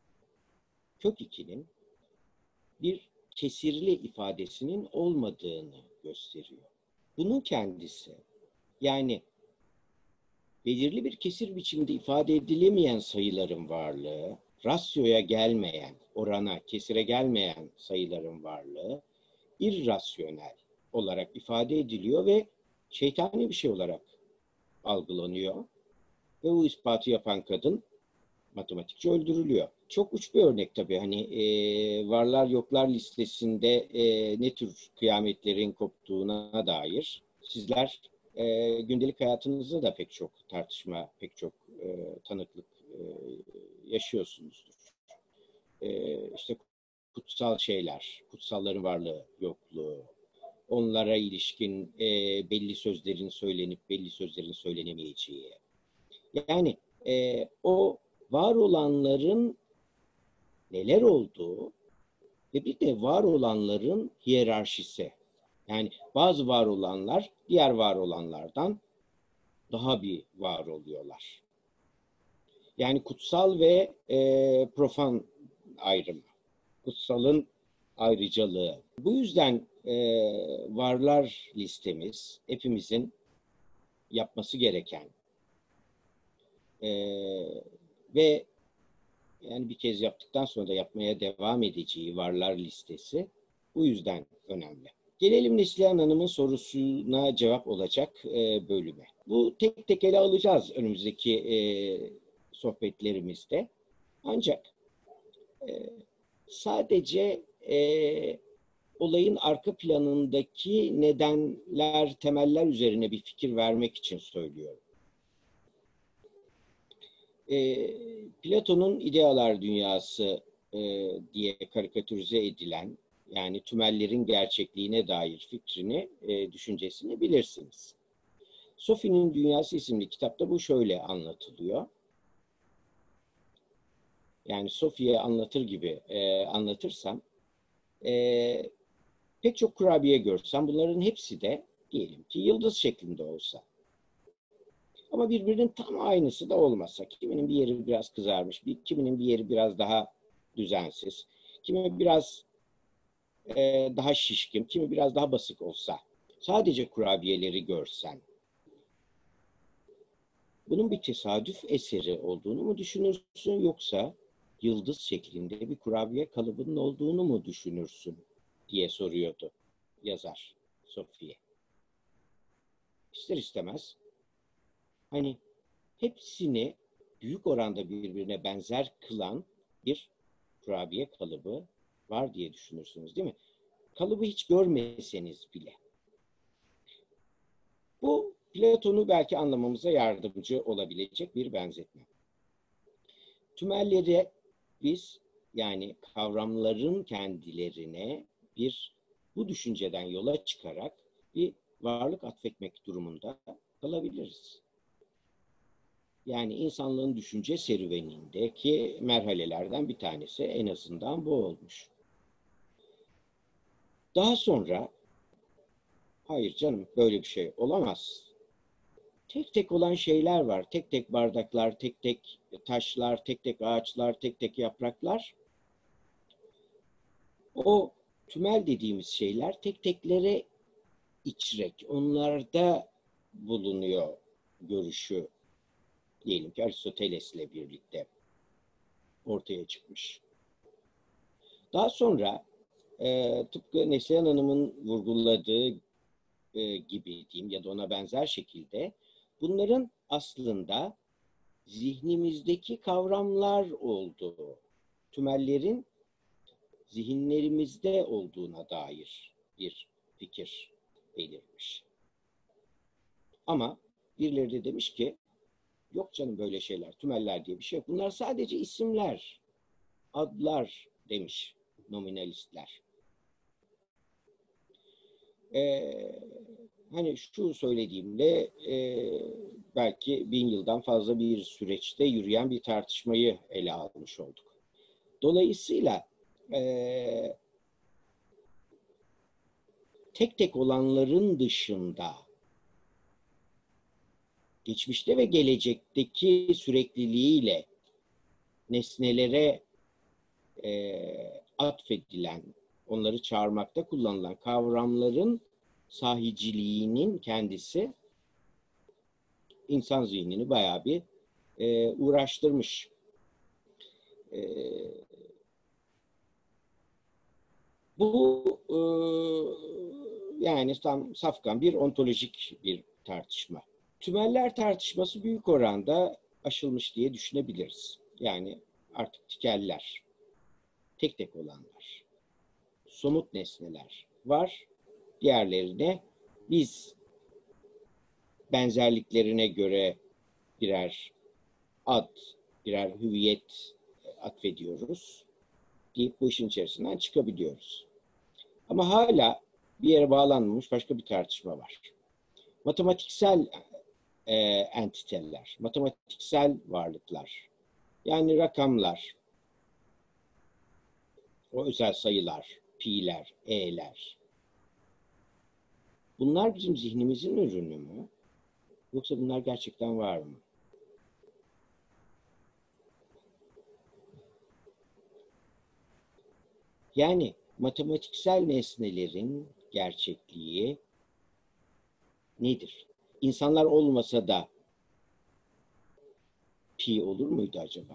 kök 2'nin bir kesirli ifadesinin olmadığını gösteriyor. Bunun kendisi, yani belirli bir kesir biçimde ifade edilemeyen sayıların varlığı, rasyoya gelmeyen, orana, kesire gelmeyen sayıların varlığı irrasyonel olarak ifade ediliyor ve şeytani bir şey olarak algılanıyor. Ve bu ispatı yapan kadın matematikçi öldürülüyor. Çok uç bir örnek tabii. Hani varlar yoklar listesinde ne tür kıyametlerin koptuğuna dair sizler gündelik hayatınızda da pek çok tartışma, pek çok tanıklık yaşıyorsunuzdur. İşte kutsal şeyler, kutsalların varlığı, yokluğu, onlara ilişkin belli sözlerin söylenip belli sözlerin söylenemeyeceği. Yani o var olanların neler olduğu ve bir de var olanların hiyerarşisi. Yani bazı var olanlar diğer var olanlardan daha bir var oluyorlar. Yani kutsal ve profan ayrımı. Kutsalın ayrıcalığı. Bu yüzden varlar listemiz hepimizin yapması gereken ve yani bir kez yaptıktan sonra da yapmaya devam edeceği varlar listesi bu yüzden önemli. Gelelim Neslihan Hanım'ın sorusuna cevap olacak bölüme. Bu tek tek ele alacağız önümüzdeki sohbetlerimizde. Ancak sadece olayın arka planındaki nedenler, temeller üzerine bir fikir vermek için söylüyorum. Platon'un idealar dünyası diye karikatürize edilen, yani tümellerin gerçekliğine dair fikrini, düşüncesini bilirsiniz. Sophie'nin Dünyası isimli kitapta bu şöyle anlatılıyor. Yani Sophie'ye anlatır gibi anlatırsam, pek çok kurabiye görsem bunların hepsi de diyelim ki yıldız şeklinde olsa. Ama birbirinin tam aynısı da olmasa, kiminin bir yeri biraz kızarmış, kiminin bir yeri biraz daha düzensiz, kimi biraz daha şişkin, kimi biraz daha basık olsa, sadece kurabiyeleri görsen, bunun bir tesadüf eseri olduğunu mu düşünürsün, yoksa yıldız şeklinde bir kurabiye kalıbının olduğunu mu düşünürsün diye soruyordu yazar Sophie. İster istemez hani hepsini büyük oranda birbirine benzer kılan bir kurabiye kalıbı var diye düşünürsünüz değil mi? Kalıbı hiç görmeseniz bile. Bu Platon'u belki anlamamıza yardımcı olabilecek bir benzetme. Tümelleri biz, yani kavramların kendilerine bu düşünceden yola çıkarak bir varlık atfetmek durumunda kalabiliriz. Yani insanlığın düşünce serüvenindeki merhalelerden bir tanesi en azından bu olmuş. Daha sonra, hayır canım böyle bir şey olamaz. Tek tek olan şeyler var. Tek tek bardaklar, tek tek taşlar, tek tek ağaçlar, tek tek yapraklar. O tümel dediğimiz şeyler tek teklere içrek. Onlarda bulunuyor görüşü, diyelim ki Aristoteles'le birlikte ortaya çıkmış. Daha sonra tıpkı Neslihan Hanım'ın vurguladığı gibi diyeyim ya da ona benzer şekilde bunların aslında zihnimizdeki kavramlar olduğu, tümellerin zihinlerimizde olduğuna dair bir fikir belirmiş. Ama birileri de demiş ki yok canım böyle şeyler, tümeller diye bir şey yok. Bunlar sadece isimler, adlar demiş nominalistler. Hani şu söylediğimle belki 1000 yıldan fazla bir süreçte yürüyen bir tartışmayı ele almış olduk. Dolayısıyla tek tek olanların dışında geçmişte ve gelecekteki sürekliliğiyle nesnelere atfedilen, onları çağırmakta kullanılan kavramların sahiciliğinin kendisi insan zihnini bayağı bir uğraştırmış. Bu yani tam safkan bir ontolojik bir tartışma. Tümeller tartışması büyük oranda aşılmış diye düşünebiliriz. Yani artık tikeller, tek tek olanlar, somut nesneler var. Diğerlerine biz benzerliklerine göre birer ad, birer hüviyet atfediyoruz deyip bu işin içerisinden çıkabiliyoruz. Ama hala bir yere bağlanmamış başka bir tartışma var. Matematiksel entiteler, matematiksel varlıklar, yani rakamlar, o özel sayılar, pi'ler, e'ler. Bunlar bizim zihnimizin ürünü mü? Yoksa bunlar gerçekten var mı? Yani matematiksel nesnelerin gerçekliği nedir? İnsanlar olmasa da pi olur muydu acaba?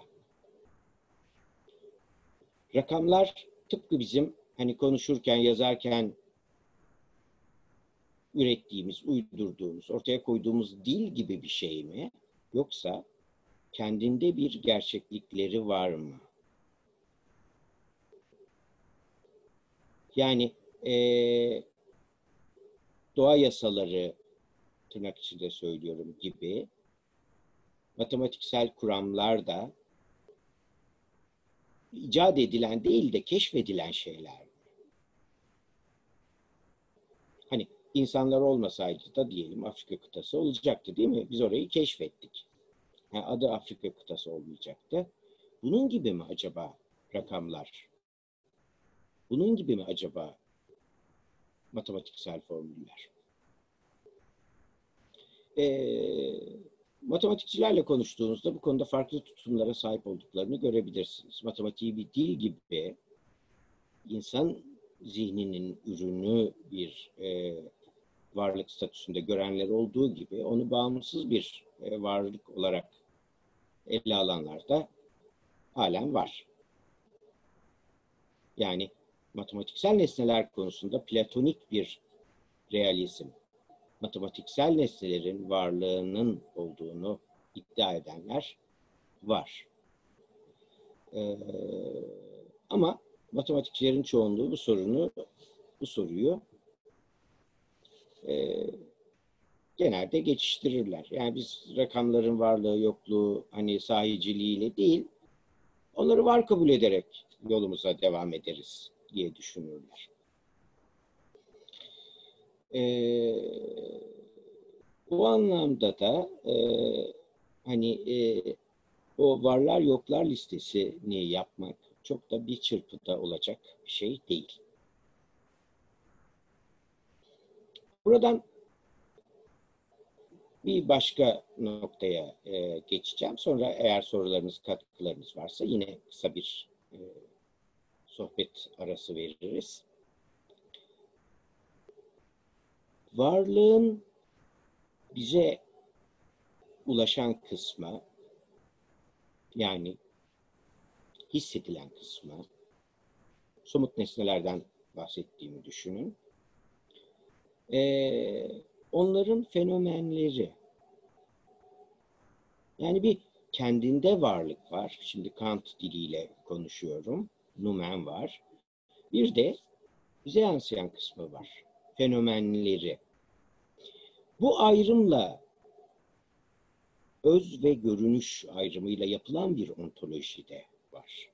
Rakamlar tıpkı bizim hani konuşurken, yazarken ürettiğimiz, uydurduğumuz, ortaya koyduğumuz dil gibi bir şey mi? Yoksa kendinde bir gerçeklikleri var mı? Yani doğa yasaları, tırnak içinde söylüyorum, gibi matematiksel kuramlar da icat edilen değil de keşfedilen şeyler. Hani insanlar olmasaydı da diyelim Afrika kıtası olacaktı değil mi? Biz orayı keşfettik. Yani adı Afrika kıtası olmayacaktı. Bunun gibi mi acaba rakamlar? Bunun gibi mi acaba matematiksel formüller? Matematikçilerle konuştuğunuzda bu konuda farklı tutumlara sahip olduklarını görebilirsiniz. Matematiği bir dil gibi insan zihninin ürünü bir varlık statüsünde görenler olduğu gibi onu bağımsız bir varlık olarak ele alanlar da halen var. Yani matematiksel nesneler konusunda platonik bir realizm, matematiksel nesnelerin varlığının olduğunu iddia edenler var. Ama matematikçilerin çoğunluğu bu soruyu genelde geçiştirirler. Yani biz rakamların varlığı, yokluğu, hani sahiciliğiyle değil, onları var kabul ederek yolumuza devam ederiz diye düşünürler. Bu anlamda da hani o varlar yoklar listesini yapmak çok da bir çırpıda olacak bir şey değil. Buradan bir başka noktaya geçeceğim. Sonra eğer sorularınız, katkılarınız varsa yine kısa bir sohbet arası veririz. Varlığın bize ulaşan kısmı, yani hissedilen kısmı, somut nesnelerden bahsettiğimi düşünün. Onların fenomenleri, yani bir kendinde varlık var. Şimdi Kant diliyle konuşuyorum. Numen var. Bir de bize yansıyan kısmı var. Fenomenleri. Bu ayrımla, öz ve görünüş ayrımıyla yapılan bir ontoloji de var.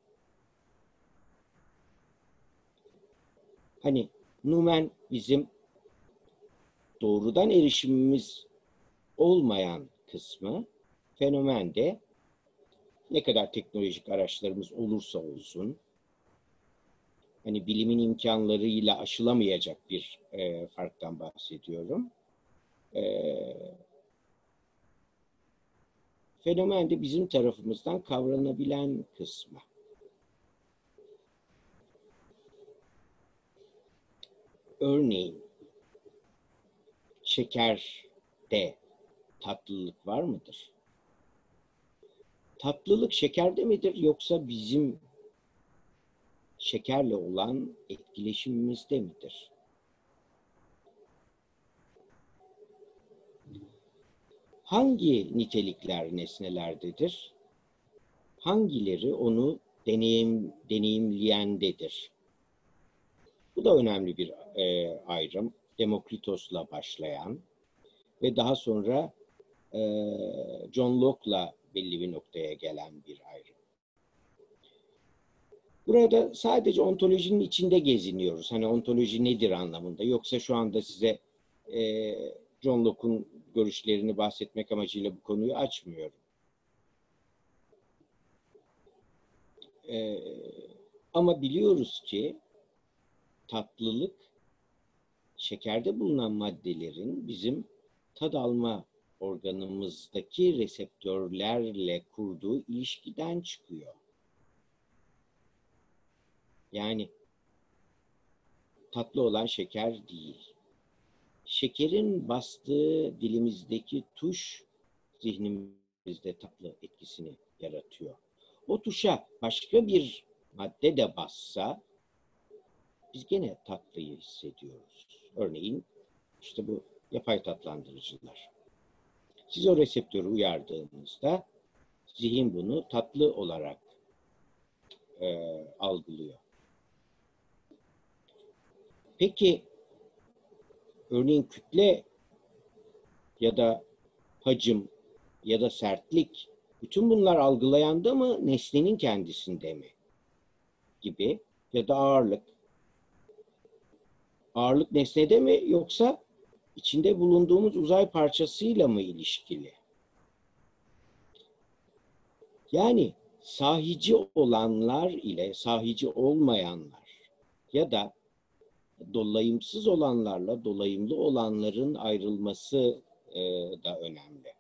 Hani numen bizim doğrudan erişimimiz olmayan kısmı, fenomen de ne kadar teknolojik araçlarımız olursa olsun, hani bilimin imkanlarıyla aşılamayacak bir farktan bahsediyorum. Fenomen de bizim tarafımızdan kavranabilen kısmı. Örneğin şekerde tatlılık var mıdır? Tatlılık şekerde midir yoksa bizim şekerle olan etkileşimimizde midir? Hangi nitelikler nesnelerdedir? Hangileri onu deneyimleyendedir? Bu da önemli bir ayrım. Demokritos'la başlayan ve daha sonra John Locke'la belli bir noktaya gelen bir ayrım. Burada sadece ontolojinin içinde geziniyoruz. Hani ontoloji nedir anlamında. Yoksa şu anda size John Locke'un görüşlerini bahsetmek amacıyla bu konuyu açmıyorum. Ama biliyoruz ki tatlılık, şekerde bulunan maddelerin bizim tad alma organımızdaki reseptörlerle kurduğu ilişkiden çıkıyor. Yani tatlı olan şeker değil. Şekerin bastığı dilimizdeki tuş zihnimizde tatlı etkisini yaratıyor. O tuşa başka bir madde de bassa biz gene tatlıyı hissediyoruz. Örneğin işte bu yapay tatlandırıcılar. Siz o reseptörü uyardığınızda zihin bunu tatlı olarak algılıyor. Peki örneğin kütle ya da hacim ya da sertlik, bütün bunlar algılayanda mı, nesnenin kendisinde mi gibi, ya da ağırlık. Ağırlık nesnede mi yoksa içinde bulunduğumuz uzay parçasıyla mı ilişkili? Yani sahici olanlar ile sahici olmayanlar ya da dolayımsız olanlarla dolayımlı olanların ayrılması da önemli.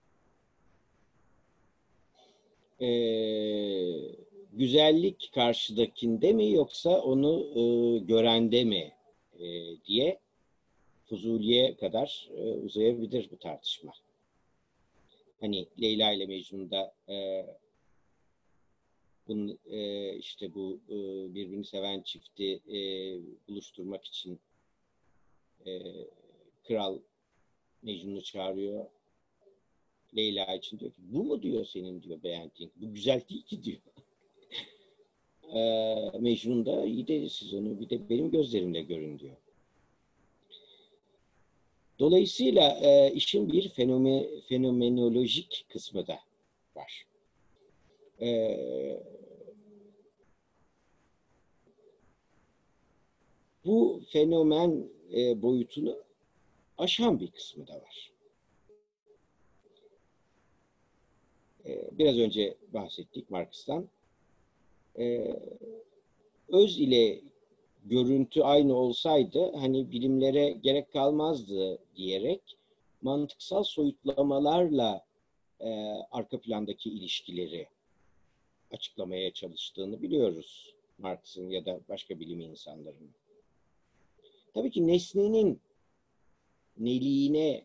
Güzellik karşıdakinde mi yoksa onu görende mi diye Fuzuli'ye kadar uzayabilir bu tartışma. Hani Leyla ile Mecnun'da işte bu birbirini seven çifti buluşturmak için kral Mecnun'u çağırıyor. Leyla için diyor ki bu mu diyor senin diyor beğendiğin. Bu güzel değil ki diyor. Mecnun da iyi de siz onu bir de benim gözlerimle görün diyor. Dolayısıyla işin bir fenomenolojik kısmı da var. Bu fenomen boyutunu aşan bir kısmı da var. Biraz önce bahsettik Marx'tan. Öz ile görüntü aynı olsaydı hani bilimlere gerek kalmazdı diyerek mantıksal soyutlamalarla arka plandaki ilişkileri açıklamaya çalıştığını biliyoruz Marx'ın ya da başka bilim insanlarının. Tabii ki nesnenin neliğine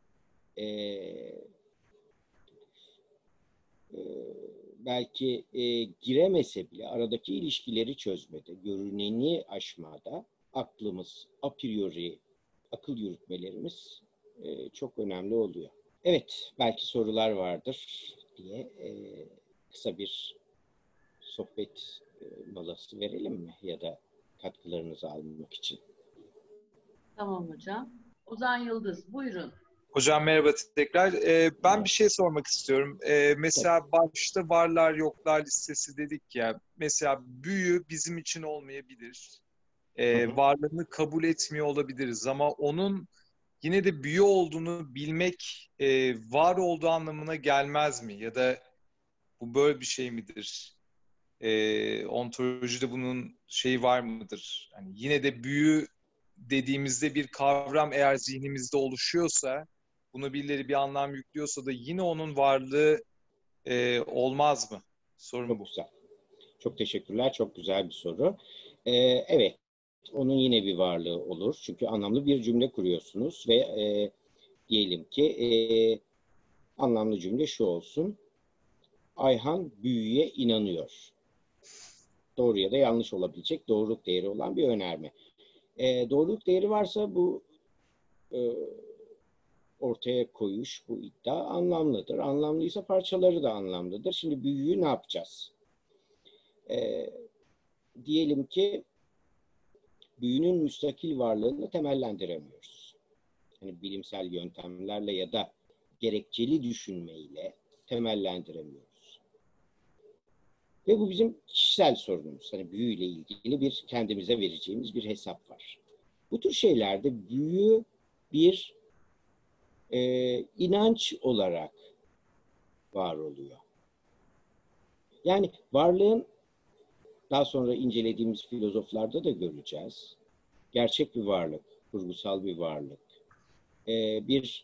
belki giremese bile aradaki ilişkileri çözmede, görüneni aşmada aklımız, a priori akıl yürütmelerimiz çok önemli oluyor. Evet, belki sorular vardır diye kısa bir sohbet molası verelim mi? Ya da katkılarınızı almak için. Tamam hocam. Ozan Yıldız, buyurun. Hocam merhaba tekrar. Ben bir şey sormak istiyorum. Mesela başta varlar yoklar listesi dedik ya. Mesela büyü bizim için olmayabilir. Varlığını kabul etmiyor olabiliriz ama onun yine de büyü olduğunu bilmek var olduğu anlamına gelmez mi? Ya da bu böyle bir şey midir? Ontolojide bunun şeyi var mıdır? Yani yine de büyü dediğimizde bir kavram eğer zihnimizde oluşuyorsa, buna birileri bir anlam yüklüyorsa da yine onun varlığı olmaz mı? Sorun Çok bu. güzel. Çok teşekkürler. Çok güzel bir soru. Evet, onun yine bir varlığı olur. Çünkü anlamlı bir cümle kuruyorsunuz ve diyelim ki anlamlı cümle şu olsun. Ayhan büyüye inanıyor. Doğru ya da yanlış olabilecek doğruluk değeri olan bir önerme. Doğruluk değeri varsa bu ortaya koyuş, bu iddia anlamlıdır. Anlamlıysa parçaları da anlamlıdır. Şimdi büyüyü ne yapacağız? Diyelim ki büyünün müstakil varlığını temellendiremiyoruz. Yani bilimsel yöntemlerle ya da gerekçeli düşünmeyle temellendiremiyoruz. Ve bu bizim kişisel sorunumuz. Hani büyüyle ilgili bir kendimize vereceğimiz bir hesap var. Bu tür şeylerde büyü bir inanç olarak var oluyor. Yani varlığın daha sonra incelediğimiz filozoflarda da göreceğiz. Gerçek bir varlık, kurgusal bir varlık. Bir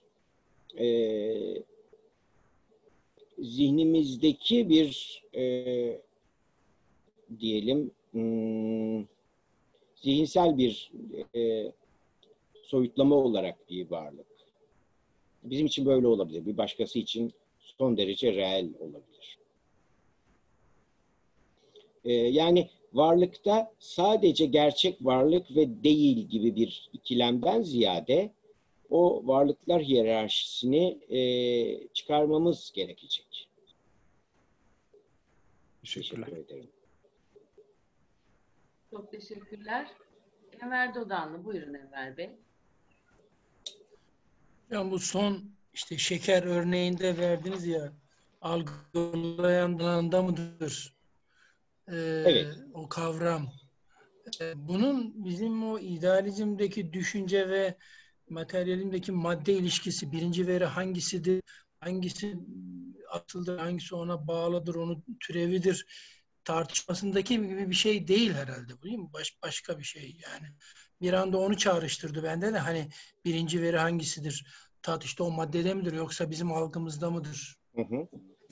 zihnimizdeki bir diyelim zihinsel bir soyutlama olarak bir varlık. Bizim için böyle olabilir. Bir başkası için son derece reel olabilir. Yani varlıkta sadece gerçek varlık ve değil gibi bir ikilemden ziyade o varlıklar hiyerarşisini çıkarmamız gerekecek. Teşekkürler. Teşekkür ederim. Çok teşekkürler. Enver Dodanlı, buyurun Enver Bey. Yani bu son işte şeker örneğinde verdiniz ya, algılayan da mıdır? Evet. O kavram. Bunun bizim o idealizmdeki düşünce ve materyalimdeki madde ilişkisi, birinci veri hangisidir, hangisi asıldır, hangisi ona bağlıdır, onun türevidir tartışmasındaki gibi bir şey değil herhalde. Bu değil mi? Başka bir şey yani. Bir anda onu çağrıştırdı bende de, hani birinci veri hangisidir? Tat işte o maddede midir yoksa bizim algımızda mıdır? Hı hı.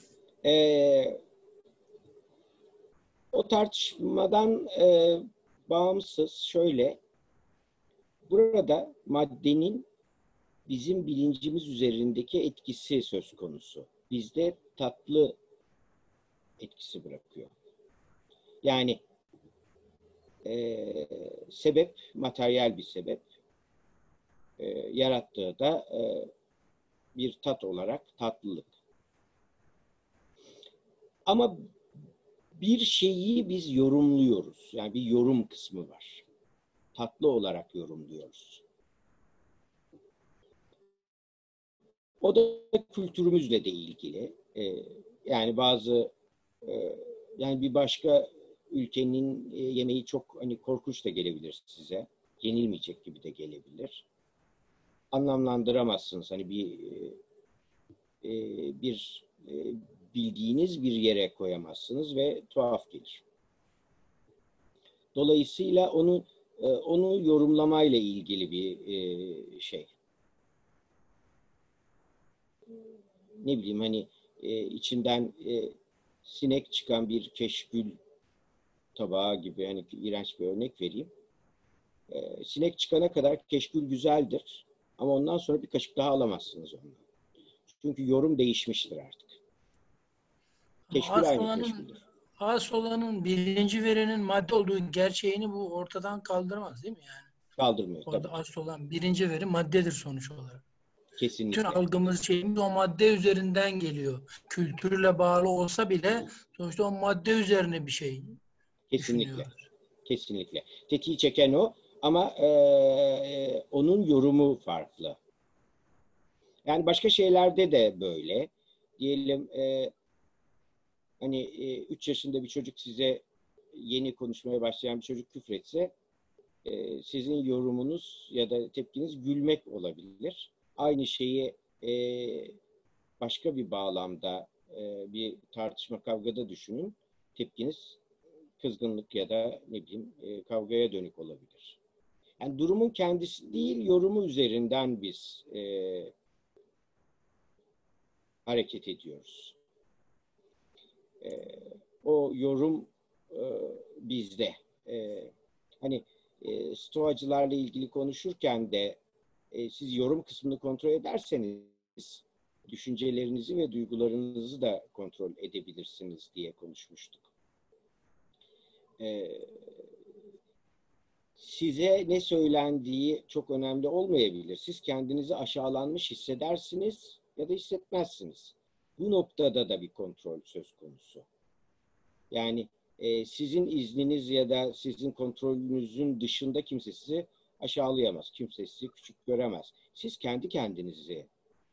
O tartışmadan bağımsız şöyle, burada maddenin bizim bilincimiz üzerindeki etkisi söz konusu. Bizde tatlı etkisi bırakıyor. Yani sebep, materyal bir sebep. Yarattığı da bir tat olarak tatlılık. Ama bir şeyi biz yorumluyoruz. Yani bir yorum kısmı var. Tatlı olarak yorumluyoruz. O da kültürümüzle de ilgili. Yani yani bir başka ülkenin yemeği çok hani korkunç da gelebilir size. Yenilmeyecek gibi de gelebilir. Anlamlandıramazsınız. Hani bir bildiğiniz bir yere koyamazsınız ve tuhaf gelir. Dolayısıyla onu yorumlamayla ilgili bir şey. Ne bileyim hani içinden sinek çıkan bir keşkül tabağı gibi, hani iğrenç bir örnek vereyim. Sinek çıkana kadar keşkül güzeldir ama ondan sonra bir kaşık daha alamazsınız ondan. Çünkü yorum değişmiştir artık. Keşkül aynı keşküldür. As olanın birinci verinin madde olduğu gerçeğini bu ortadan kaldıramaz değil mi yani? Kaldırmıyor Orada tabii. as olan birinci veri maddedir sonuç olarak. Kesinlikle. Bütün algımız şeyimiz o madde üzerinden geliyor. Kültürle bağlı olsa bile sonuçta o madde üzerine bir şey düşünüyoruz. Kesinlikle. Tetiği çeken o ama onun yorumu farklı. Yani başka şeylerde de böyle. Diyelim hani 3 yaşında bir çocuk size yeni konuşmaya başlayan bir çocuk küfretse sizin yorumunuz ya da tepkiniz gülmek olabilir. Aynı şeyi başka bir bağlamda bir tartışma, kavgada düşünün. Tepkiniz kızgınlık ya da ne bileyim kavgaya dönük olabilir. Yani durumun kendisi değil, yorumu üzerinden biz hareket ediyoruz. O yorum bizde. Hani stoacılarla ilgili konuşurken de siz yorum kısmını kontrol ederseniz düşüncelerinizi ve duygularınızı da kontrol edebilirsiniz diye konuşmuştuk. Size ne söylendiği çok önemli olmayabilir. Siz kendinizi aşağılanmış hissedersiniz ya da hissetmezsiniz. Bu noktada da bir kontrol söz konusu. Yani sizin izniniz ya da sizin kontrolünüzün dışında kimse sizi aşağılayamaz. Kimse sizi küçük göremez. Siz kendi kendinizi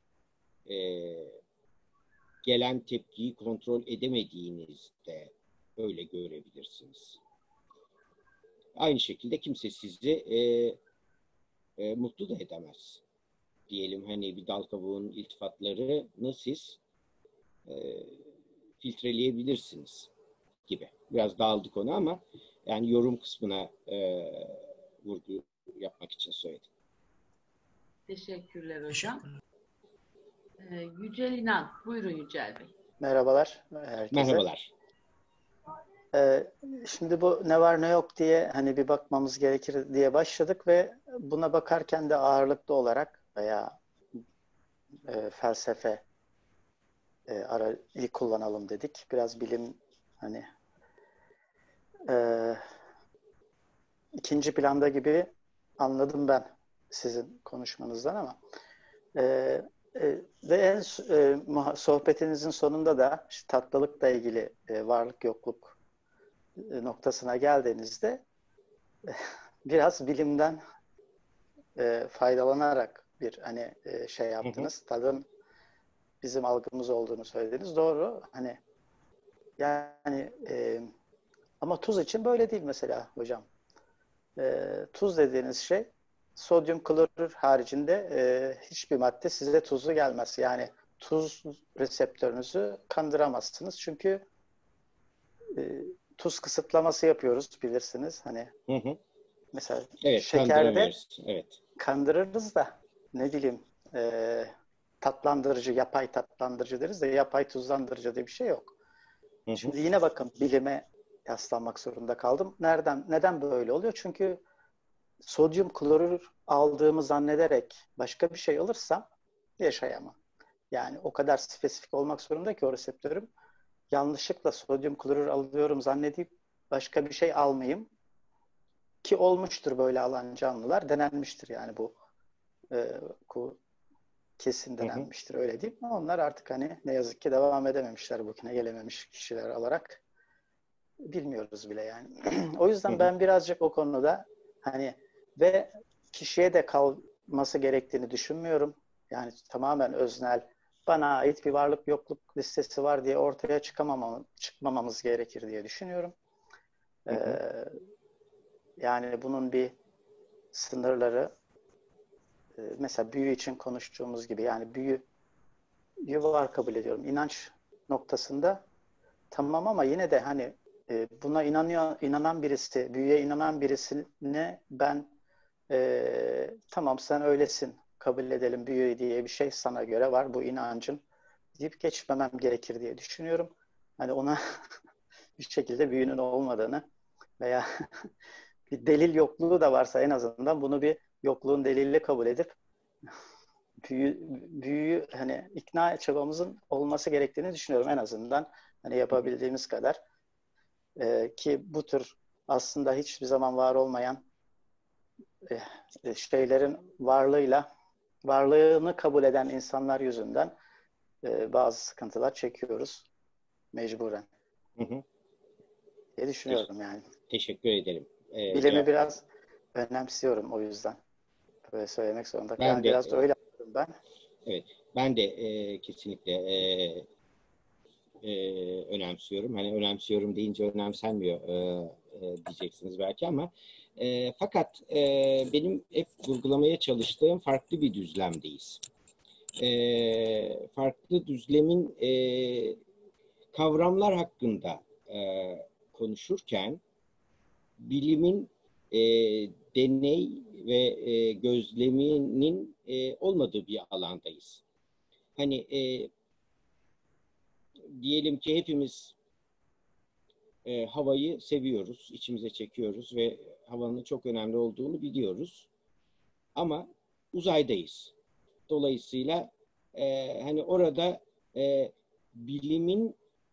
gelen tepkiyi kontrol edemediğinizde öyle görebilirsiniz. Aynı şekilde kimse sizi mutlu da edemez. Diyelim hani bir dal kavuğunun iltifatlarını siz filtreleyebilirsiniz gibi. Biraz dağıldı konu ama yani yorum kısmına vurgu yapmak için söyledim. Teşekkürler hocam. Yücel İnan. Buyurun Yücel Bey. Merhabalar herkese. Merhabalar. Şimdi bu ne var ne yok diye hani bir bakmamız gerekir diye başladık ve buna bakarken de ağırlıklı olarak veya felsefe arayı kullanalım dedik. Biraz bilim hani ikinci planda gibi anladım ben sizin konuşmanızdan ama ve sohbetinizin sonunda da işte tatlılıkla ilgili varlık yokluk noktasına geldiğinizde biraz bilimden faydalanarak bir hani şey yaptınız. Tadın bizim algımız olduğunu söylediniz. Doğru. Hani yani ama tuz için böyle değil mesela hocam. Tuz dediğiniz şey sodyum klorür haricinde hiçbir madde size tuzlu gelmez. Yani tuz reseptörünüzü kandıramazsınız. Çünkü tuz kısıtlaması yapıyoruz bilirsiniz. Hani mesela evet, şekerde evet. kandırırız da ne bileyim tatlandırıcı, yapay tatlandırıcı deriz de yapay tuzlandırıcı diye bir şey yok. Şimdi yine bakın bilime yaslanmak zorunda kaldım. Neden böyle oluyor? Çünkü sodyum klorür aldığımı zannederek başka bir şey alırsam yaşayamam. Yani o kadar spesifik olmak zorunda ki o reseptörüm. Yanlışlıkla sodyum klorür alıyorum zannedip başka bir şey almayayım. Ki olmuştur böyle alan canlılar. Denenmiştir yani bu kesin denenmiştir öyle değil mi? Onlar artık hani ne yazık ki devam edememişler bugüne gelememiş kişiler olarak. Bilmiyoruz bile yani. O yüzden ben birazcık o konuda hani ve kişiye de kalması gerektiğini düşünmüyorum. yani tamamen öznel, bana ait bir varlık yokluk listesi var diye ortaya çıkmamamız gerekir diye düşünüyorum. Yani bunun bir sınırları, mesela büyü için konuştuğumuz gibi, yani büyü var kabul ediyorum. İnanç noktasında tamam, ama yine de hani buna inanan birisi, büyüye inanan birisine ben tamam sen öylesin, kabul edelim, büyü diye bir şey sana göre var, bu inancın deyip geçmemem gerekir diye düşünüyorum. Hani ona bir şekilde büyünün olmadığını veya bir delil yokluğu da varsa en azından bunu bir yokluğun deliliyle kabul edip büyüyü hani ikna çabamızın olması gerektiğini düşünüyorum en azından. Hani yapabildiğimiz kadar. Ki bu tür aslında hiçbir zaman var olmayan şeylerin varlığını kabul eden insanlar yüzünden bazı sıkıntılar çekiyoruz mecburen diye düşünüyorum yani. Teşekkür ederim. Bilimi biraz önemsiyorum o yüzden. Böyle söylemek zorunda. Yani biraz da öyle yapıyorum ben. Evet. Ben de kesinlikle önemsiyorum. Hani önemsiyorum deyince önemsenmiyor diyeceksiniz belki ama fakat benim hep vurgulamaya çalıştığım farklı bir düzlemdeyiz. Farklı düzlemin kavramlar hakkında konuşurken bilimin deney ve gözleminin olmadığı bir alandayız. Hani diyelim ki hepimiz havayı seviyoruz, içimize çekiyoruz ve havanın çok önemli olduğunu biliyoruz. Ama uzaydayız. Dolayısıyla hani orada bilimin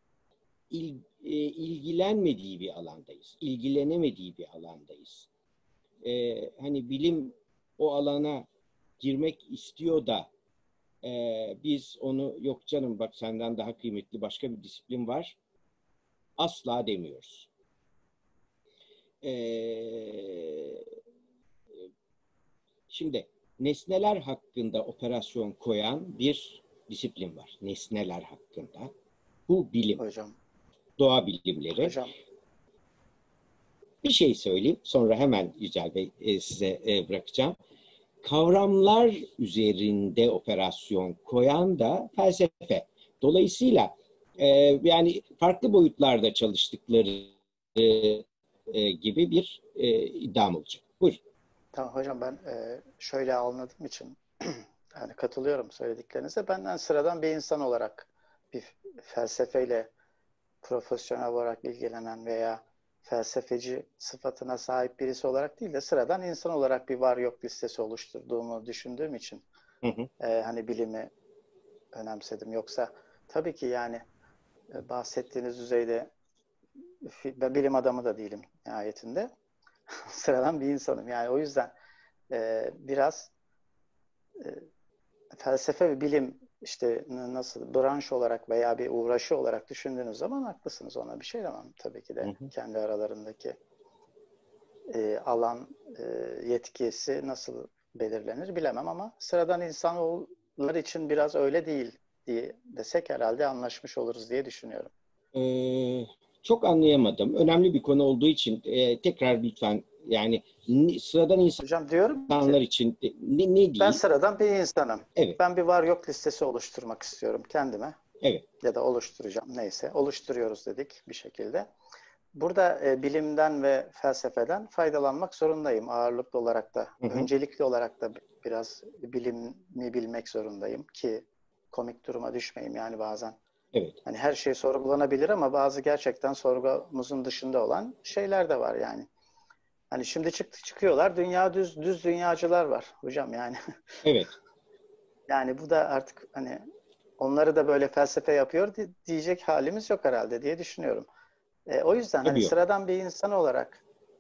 ilgilenmediği bir alandayız, ilgilenemediği bir alandayız. Hani bilim o alana girmek istiyor da biz onu yok canım bak senden daha kıymetli başka bir disiplin var asla demiyoruz. Şimdi nesneler hakkında operasyon koyan bir disiplin var. Nesneler hakkında. Bu bilim. Hocam. Doğa bilimleri. Hocam. Bir şey söyleyeyim. Sonra hemen Yücel Bey size bırakacağım. Kavramlar üzerinde operasyon koyan da felsefe. Dolayısıyla yani farklı boyutlarda çalıştıkları gibi bir iddiam olacak. Buyurun. Tamam hocam, ben şöyle anladığım için yani katılıyorum söylediklerinize. Benden sıradan bir insan olarak bir felsefeyle profesyonel olarak ilgilenen veya felsefeci sıfatına sahip birisi olarak değil de sıradan insan olarak bir var yok listesi oluşturduğumu düşündüğüm için hani bilimi önemsedim. Yoksa tabii ki yani bahsettiğiniz düzeyde ben bilim adamı da değilim nihayetinde. Sıradan bir insanım. Yani o yüzden biraz felsefe ve bilim işte nasıl branş olarak veya bir uğraşı olarak düşündüğünüz zaman haklısınız, ona bir şey demem. Tabii ki de kendi aralarındaki alan yetkisi nasıl belirlenir bilemem ama sıradan insanlar için biraz öyle değil diye desek herhalde anlaşmış oluruz diye düşünüyorum. Çok anlayamadım. Önemli bir konu olduğu için tekrar lütfen yani sıradan hocam diyorum insanlar ki, için ne değil? Ben sıradan bir insanım. Evet. Ben bir var yok listesi oluşturmak istiyorum kendime. Evet. Ya da oluşturacağım neyse. Oluşturuyoruz dedik bir şekilde. Burada bilimden ve felsefeden faydalanmak zorundayım ağırlıklı olarak da. Öncelikli olarak da biraz bilimi bilmek zorundayım ki komik duruma düşmeyeyim yani bazen. Evet. Hani her şey sorgulanabilir ama bazı gerçekten sorgumuzun dışında olan şeyler de var yani. Hani şimdi çıkıyorlar, dünya düz dünyacılar var hocam yani. Evet. Yani bu da artık hani onları da böyle felsefe yapıyor diyecek halimiz yok herhalde diye düşünüyorum. O yüzden hani sıradan bir insan olarak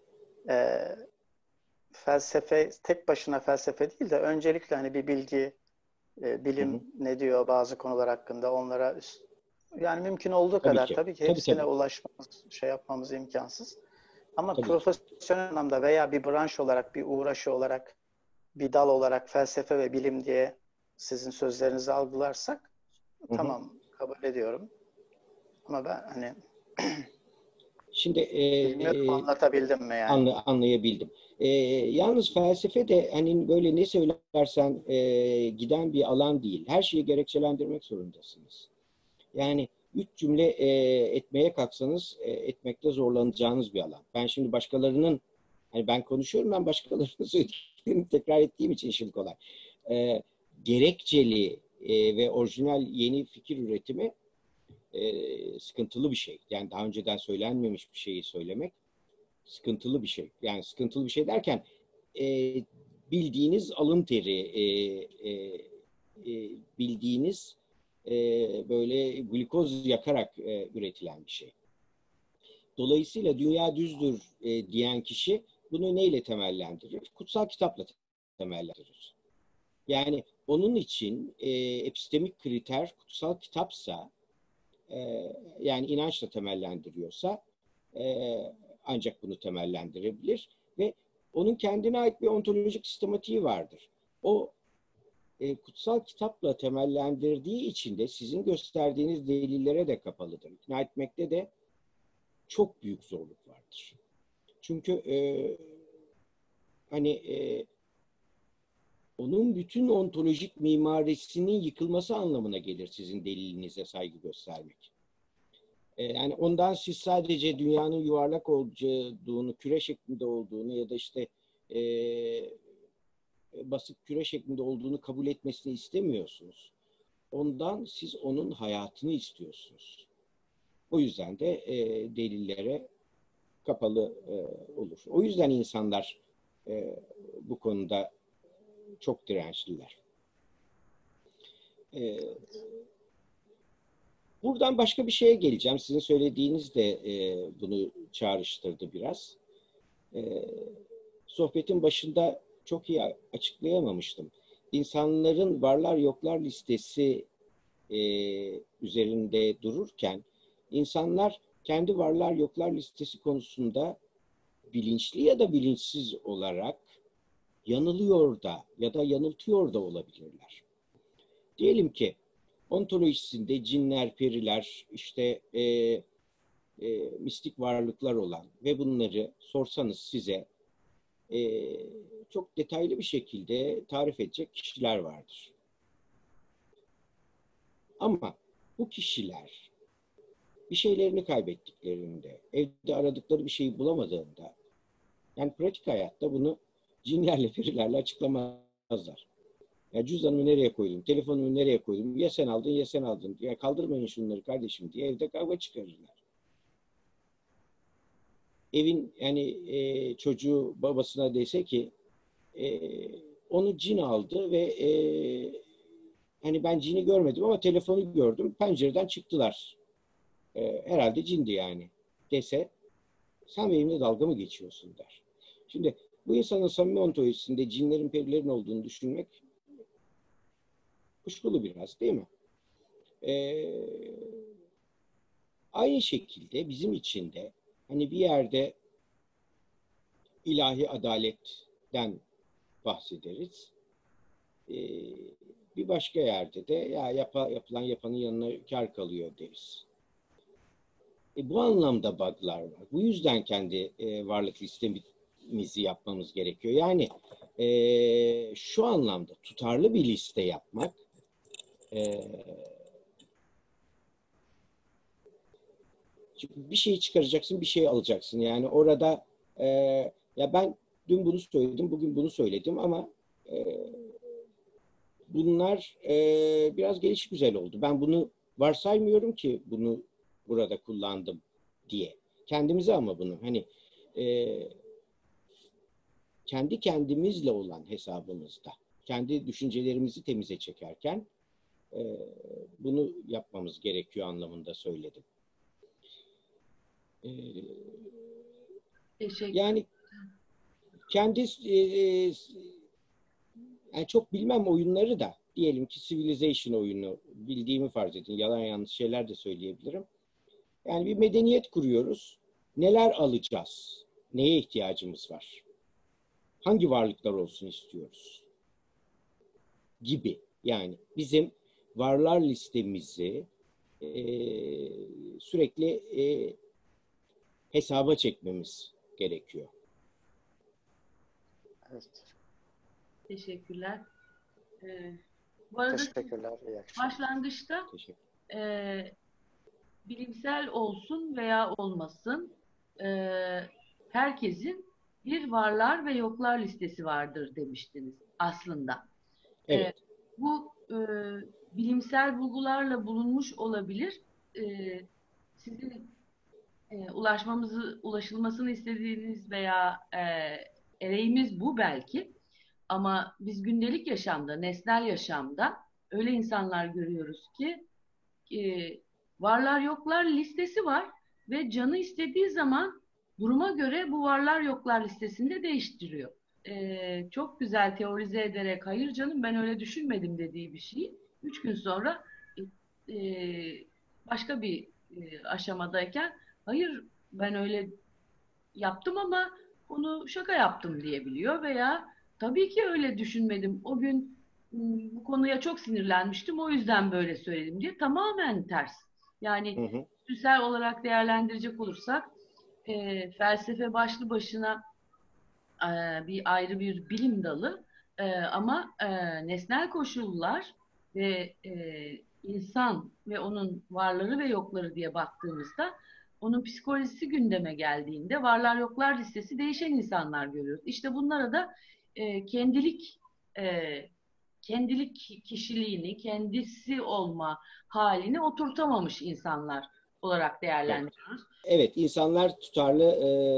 felsefe tek başına felsefe değil de öncelikle hani bir bilgi, bilim ne diyor bazı konular hakkında onlara yani mümkün olduğu kadar tabii ki hepsine ulaşmamız, şey yapmamız imkansız. Ama profesyonel anlamda veya bir branş olarak, bir uğraşı olarak, bir dal olarak felsefe ve bilim diye sizin sözlerinizi algılarsak Hı. tamam kabul ediyorum. Ama ben hani Şimdi bilmiyorum anlatabildim mi yani? anlayabildim. Yalnız felsefe de hani böyle ne söylersen giden bir alan değil. Her şeyi gerekçelendirmek zorundasınız. Yani 3 cümle etmeye kalksanız etmekte zorlanacağınız bir alan. Ben şimdi başkalarının, hani ben konuşuyorum, ben başkalarının söylediklerini tekrar ettiğim için işim kolay. Gerekçeli ve orijinal yeni fikir üretimi sıkıntılı bir şey. Yani daha önceden söylenmemiş bir şeyi söylemek sıkıntılı bir şey. Yani sıkıntılı bir şey derken bildiğiniz alın teri, bildiğiniz böyle glikoz yakarak üretilen bir şey. Dolayısıyla dünya düzdür diyen kişi bunu neyle temellendirir? Kutsal kitapla temellendirir. Yani onun için epistemik kriter kutsal kitapsa, yani inançla temellendiriyorsa ancak bunu temellendirebilir ve onun kendine ait bir ontolojik sistematiği vardır. O kutsal kitapla temellendirdiği için de sizin gösterdiğiniz delillere de kapalıdır. İkna etmekte de çok büyük zorluk vardır. Çünkü onun bütün ontolojik mimarisinin yıkılması anlamına gelir sizin delilinize saygı göstermek. Yani ondan siz sadece dünyanın yuvarlak olduğunu, küre şeklinde olduğunu ya da işte basit küre şeklinde olduğunu kabul etmesini istemiyorsunuz. Ondan siz onun hayatını istiyorsunuz. O yüzden de delillere kapalı olur. O yüzden insanlar bu konuda çok dirençliler. Buradan başka bir şeye geleceğim. Sizin söylediğiniz de bunu çağrıştırdı biraz. Sohbetin başında çok iyi açıklayamamıştım. İnsanların varlar yoklar listesi üzerinde dururken insanlar kendi varlar yoklar listesi konusunda bilinçli ya da bilinçsiz olarak yanılıyor da ya da yanıltıyor da olabilirler. Diyelim ki ontolojisinde cinler, periler, işte mistik varlıklar olan ve bunları sorsanız size çok detaylı bir şekilde tarif edecek kişiler vardır. Ama bu kişiler bir şeylerini kaybettiklerinde, evde aradıkları bir şeyi bulamadığında, yani pratik hayatta bunu cinlerle, perilerle açıklamazlar. Ya cüzdanımı nereye koydum, telefonumu nereye koydum, ya sen aldın ya sen aldın, ya kaldırmayın şunları kardeşim diye evde kavga çıkarırlar. Evin yani çocuğu babasına dese ki onu cin aldı ve hani ben cini görmedim ama telefonu gördüm, pencereden çıktılar. Herhalde cindi yani dese, sen benimle dalga mı geçiyorsun der. Şimdi bu insanın samimi ontolojisinde cinlerin, perilerin olduğunu düşünmek kuşkulu biraz, değil mi? Aynı şekilde bizim için de hani bir yerde ilahi adaletten bahsederiz. Bir başka yerde de ya yapılan yapanın yanına kar kalıyor deriz. Bu anlamda bug'lar var. Bu yüzden kendi varlık listemizi yapmamız gerekiyor. Yani şu anlamda tutarlı bir liste yapmak çünkü bir şeyi çıkaracaksın, bir şey alacaksın. Yani orada ya ben dün bunu söyledim, bugün bunu söyledim ama bunlar biraz gelişigüzel oldu. Ben bunu varsaymıyorum ki bunu burada kullandım diye. Kendimize ama bunu hani kendi kendimizle olan hesabımızda, kendi düşüncelerimizi temize çekerken bunu yapmamız gerekiyor anlamında söyledim. Yani kendi yani çok bilmem oyunları da diyelim ki Civilization oyunu bildiğimi farz edin. Yalan yanlış şeyler de söyleyebilirim. Yani bir medeniyet kuruyoruz. Neler alacağız? Neye ihtiyacımız var? Hangi varlıklar olsun istiyoruz? Gibi. Yani bizim varlar listemizi sürekli hesaba çekmemiz gerekiyor. Evet. Teşekkürler. Bu arada Teşekkürler. İyi akşamlar. başlangıçta Teşekkür. bilimsel olsun veya olmasın herkesin bir varlar ve yoklar listesi vardır demiştiniz aslında. Evet. Bu bilimsel bulgularla bulunmuş olabilir. Sizin ulaşılmasını istediğiniz veya ereğimiz bu belki. Ama biz gündelik yaşamda, nesnel yaşamda öyle insanlar görüyoruz ki varlar yoklar listesi var ve canı istediği zaman duruma göre bu varlar yoklar listesini de değiştiriyor. Çok güzel teorize ederek hayır canım ben öyle düşünmedim dediği bir şey 3 gün sonra e, başka bir aşamadayken hayır ben öyle yaptım ama onu şaka yaptım diyebiliyor veya tabii ki öyle düşünmedim. O gün bu konuya çok sinirlenmiştim. O yüzden böyle söyledim diye. Tamamen ters. Yani türsel olarak değerlendirecek olursak felsefe başlı başına bir ayrı bir bilim dalı. Ama nesnel koşullar ve insan ve onun varları ve yokları diye baktığımızda onun psikolojisi gündeme geldiğinde varlar yoklar listesi değişen insanlar görüyoruz. İşte bunlara da kendilik kendilik kişiliğini, kendisi olma halini oturtamamış insanlar olarak değerlendiriyoruz. Evet, insanlar tutarlı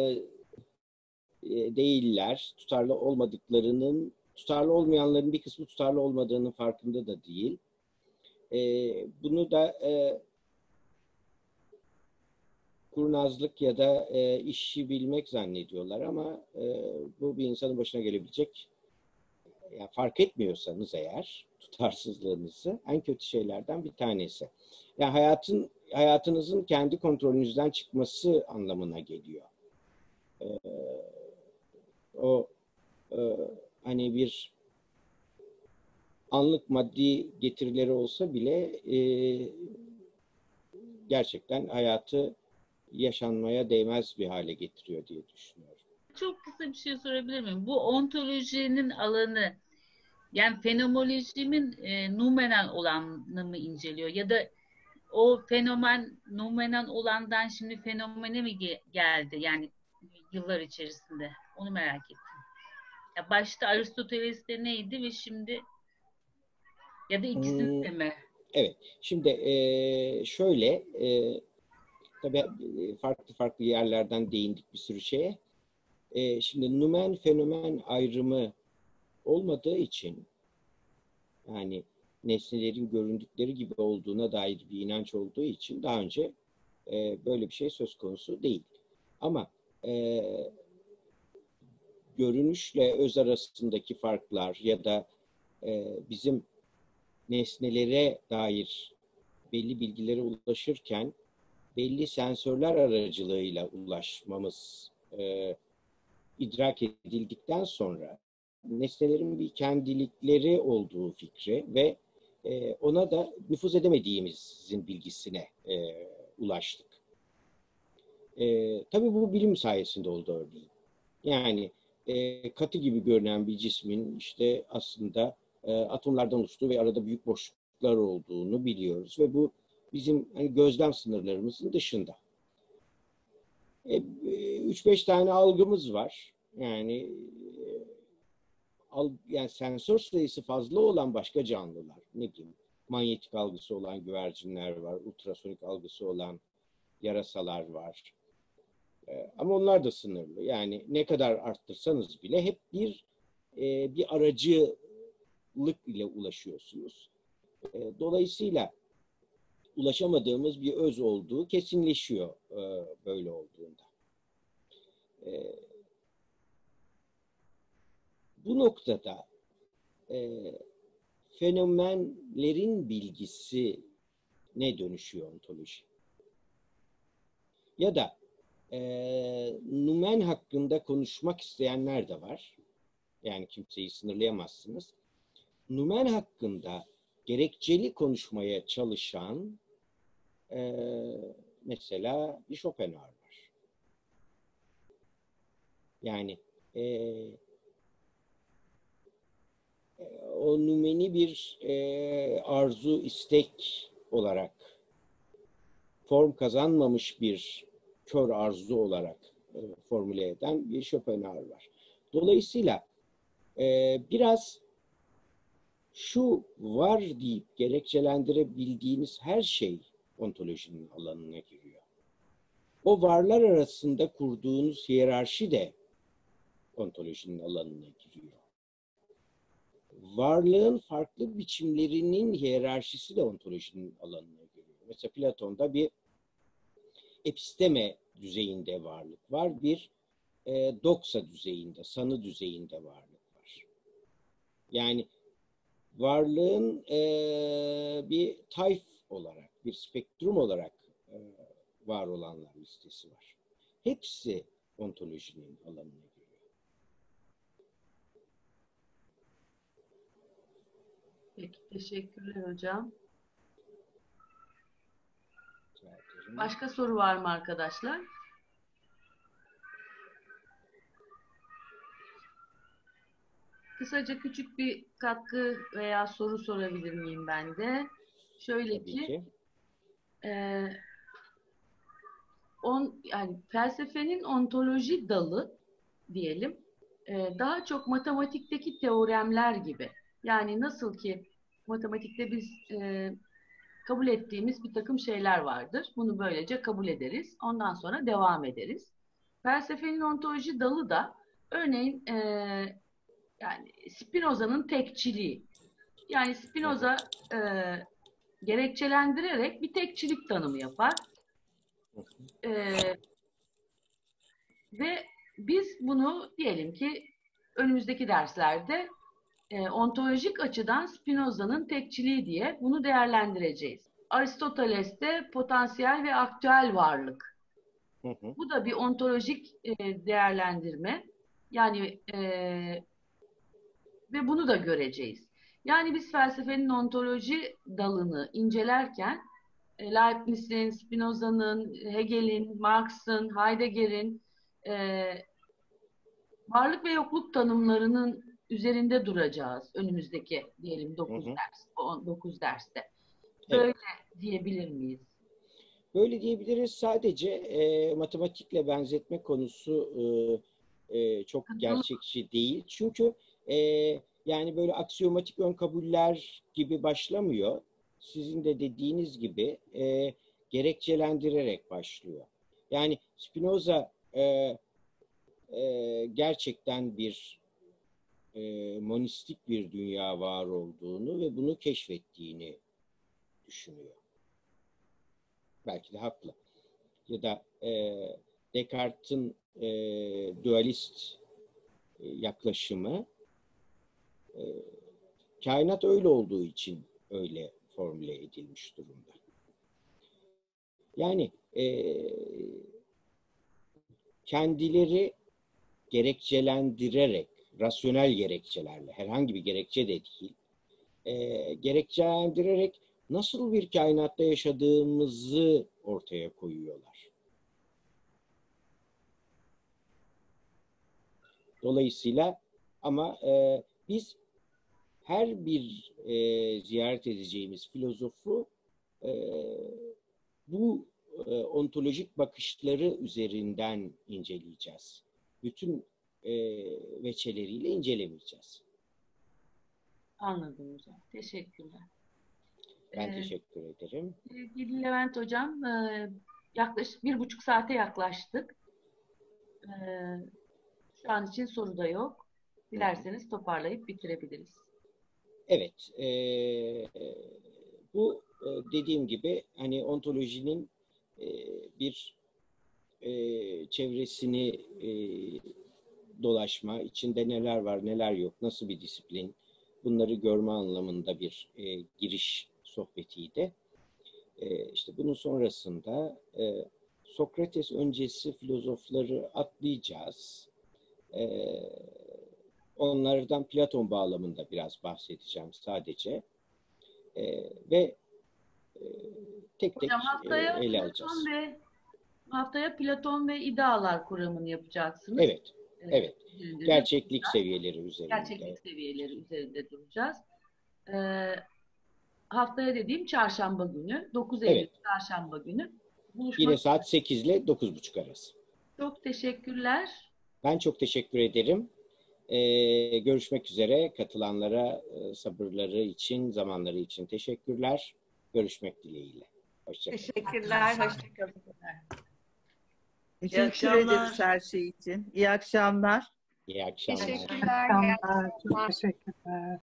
değiller. Tutarlı olmadıklarının, tutarlı olmayanların bir kısmı tutarlı olmadığının farkında da değil. Bunu da kurnazlık ya da işi bilmek zannediyorlar ama bu bir insanın başına gelebilecek, yani fark etmiyorsanız eğer tutarsızlığınızı en kötü şeylerden bir tanesi. Yani hayatınızın kendi kontrolünüzden çıkması anlamına geliyor. Hani bir anlık maddi getirileri olsa bile gerçekten hayatı yaşanmaya değmez bir hale getiriyor diye düşünüyorum. Çok kısa bir şey sorabilir miyim? Bu ontolojinin alanı, yani fenomenolojinin numenal olanını mı inceliyor? Ya da o fenomen numenal olandan şimdi fenomene mi geldi? Yani yıllar içerisinde. Onu merak ettim. Ya başta Aristoteles'te neydi ve şimdi ya da ikisinde mi? Evet. Şimdi şöyle tabii farklı yerlerden değindik bir sürü şeye. Şimdi numen fenomen ayrımı olmadığı için, yani nesnelerin göründükleri gibi olduğuna dair bir inanç olduğu için daha önce böyle bir şey söz konusu değil. Ama görünüşle öz arasındaki farklar ya da bizim nesnelere dair belli bilgilere ulaşırken belli sensörler aracılığıyla ulaşmamız idrak edildikten sonra nesnelerin bir kendilikleri olduğu fikri ve ona da nüfuz edemediğimizin bilgisine ulaştık. Tabii bu bilim sayesinde oldu örneğin. Yani katı gibi görünen bir cismin işte aslında atomlardan oluştuğu ve arada büyük boşluklar olduğunu biliyoruz ve bu bizim hani gözlem sınırlarımızın dışında. 3-5 tane algımız var. Yani sensör sayısı fazla olan başka canlılar, ne bileyim, manyetik algısı olan güvercinler var, ultrasonik algısı olan yarasalar var. Ama onlar da sınırlı. Yani ne kadar arttırsanız bile hep bir aracılık ile ulaşıyorsunuz. Dolayısıyla ulaşamadığımız bir öz olduğu kesinleşiyor böyle olduğunda. Bu noktada fenomenlerin bilgisi ne dönüşüyor ontoloji? Ya da numen hakkında konuşmak isteyenler de var. Yani kimseyi sınırlayamazsınız. Numen hakkında gerekçeli konuşmaya çalışan mesela bir Schopenhauer var. Yani o numeni bir arzu, istek olarak form kazanmamış bir kör arzu olarak formüle eden bir Schopenhauer var. Dolayısıyla biraz şu var deyip gerekçelendirebildiğiniz her şey ontolojinin alanına giriyor. O varlar arasında kurduğunuz hiyerarşi de ontolojinin alanına giriyor. Varlığın farklı biçimlerinin hiyerarşisi de ontolojinin alanına giriyor. Mesela Platon'da bir episteme düzeyinde varlık var, bir doksa düzeyinde, sanı düzeyinde varlık var. Yani varlığın bir tayf olarak, bir spektrum olarak var olanlar listesi var. Hepsi ontolojinin alanına giriyor. Peki, teşekkürler hocam. Başka soru var mı arkadaşlar? Kısaca küçük bir katkı veya soru sorabilir miyim ben de? Şöyle ki, yani felsefenin ontoloji dalı diyelim, daha çok matematikteki teoremler gibi. Yani nasıl ki matematikte biz kabul ettiğimiz bir takım şeyler vardır. Bunu böylece kabul ederiz. Ondan sonra devam ederiz. Felsefenin ontoloji dalı da örneğin yani Spinoza'nın tekçiliği. Yani Spinoza gerekçelendirerek bir tekçilik tanımı yapar. Ve biz bunu diyelim ki önümüzdeki derslerde ontolojik açıdan Spinoza'nın tekçiliği diye bunu değerlendireceğiz. Aristoteles'te potansiyel ve aktüel varlık. Bu da bir ontolojik değerlendirme. Yani ve bunu da göreceğiz. Yani biz felsefenin ontoloji dalını incelerken Leibniz'in, Spinoza'nın, Hegel'in, Marx'ın, Heidegger'in varlık ve yokluk tanımlarının üzerinde duracağız önümüzdeki diyelim 9 derste. Böyle Evet. diyebilir miyiz? Böyle diyebiliriz. Sadece matematikle benzetme konusu çok gerçekçi değil. Çünkü yani böyle aksiyomatik ön kabuller gibi başlamıyor. Sizin de dediğiniz gibi gerekçelendirerek başlıyor. Yani Spinoza gerçekten bir monistik bir dünya var olduğunu ve bunu keşfettiğini düşünüyor. Belki de haklı. Ya da Descartes'in dualist yaklaşımı kainat öyle olduğu için öyle formüle edilmiş durumda. Yani kendileri gerekçelendirerek, rasyonel gerekçelerle, herhangi bir gerekçe de değil, gerekçelendirerek nasıl bir kainatta yaşadığımızı ortaya koyuyorlar. Dolayısıyla ama biz her bir ziyaret edeceğimiz filozofu bu ontolojik bakışları üzerinden inceleyeceğiz. Bütün veçeleriyle incelemeyeceğiz. Anladım hocam. Teşekkürler. Ben teşekkür ederim. Sevgili Levent hocam, yaklaşık 1,5 saate yaklaştık. Şu an için soru da yok. Dilerseniz toparlayıp bitirebiliriz. Evet. Bu dediğim gibi hani ontolojinin bir çevresini dolaşma, içinde neler var, neler yok, nasıl bir disiplin, bunları görme anlamında bir giriş sohbetiydi. İşte bunun sonrasında Sokrates öncesi filozofları atlayacağız. Onlardan Platon bağlamında biraz bahsedeceğim sadece. Ve tek tek Hocam haftaya ele alacağız. Haftaya Platon ve idealar kuramını yapacaksınız. Evet. Evet. Gerçeklik duracağız. seviyeleri üzerinde. Gerçeklik seviyeleri üzerinde duracağız. Haftaya dediğim çarşamba günü. 9 Eylül çarşamba günü. Yine saat 8 ile 9.30 arası. Çok teşekkürler. Ben çok teşekkür ederim. Görüşmek üzere. Katılanlara sabırları için, zamanları için teşekkürler. Görüşmek dileğiyle. Hoşçakalın. Teşekkürler. Hoşçakalın. Teşekkür ederiz her şey için. İyi akşamlar. İyi akşamlar. Teşekkürler. Çok teşekkürler.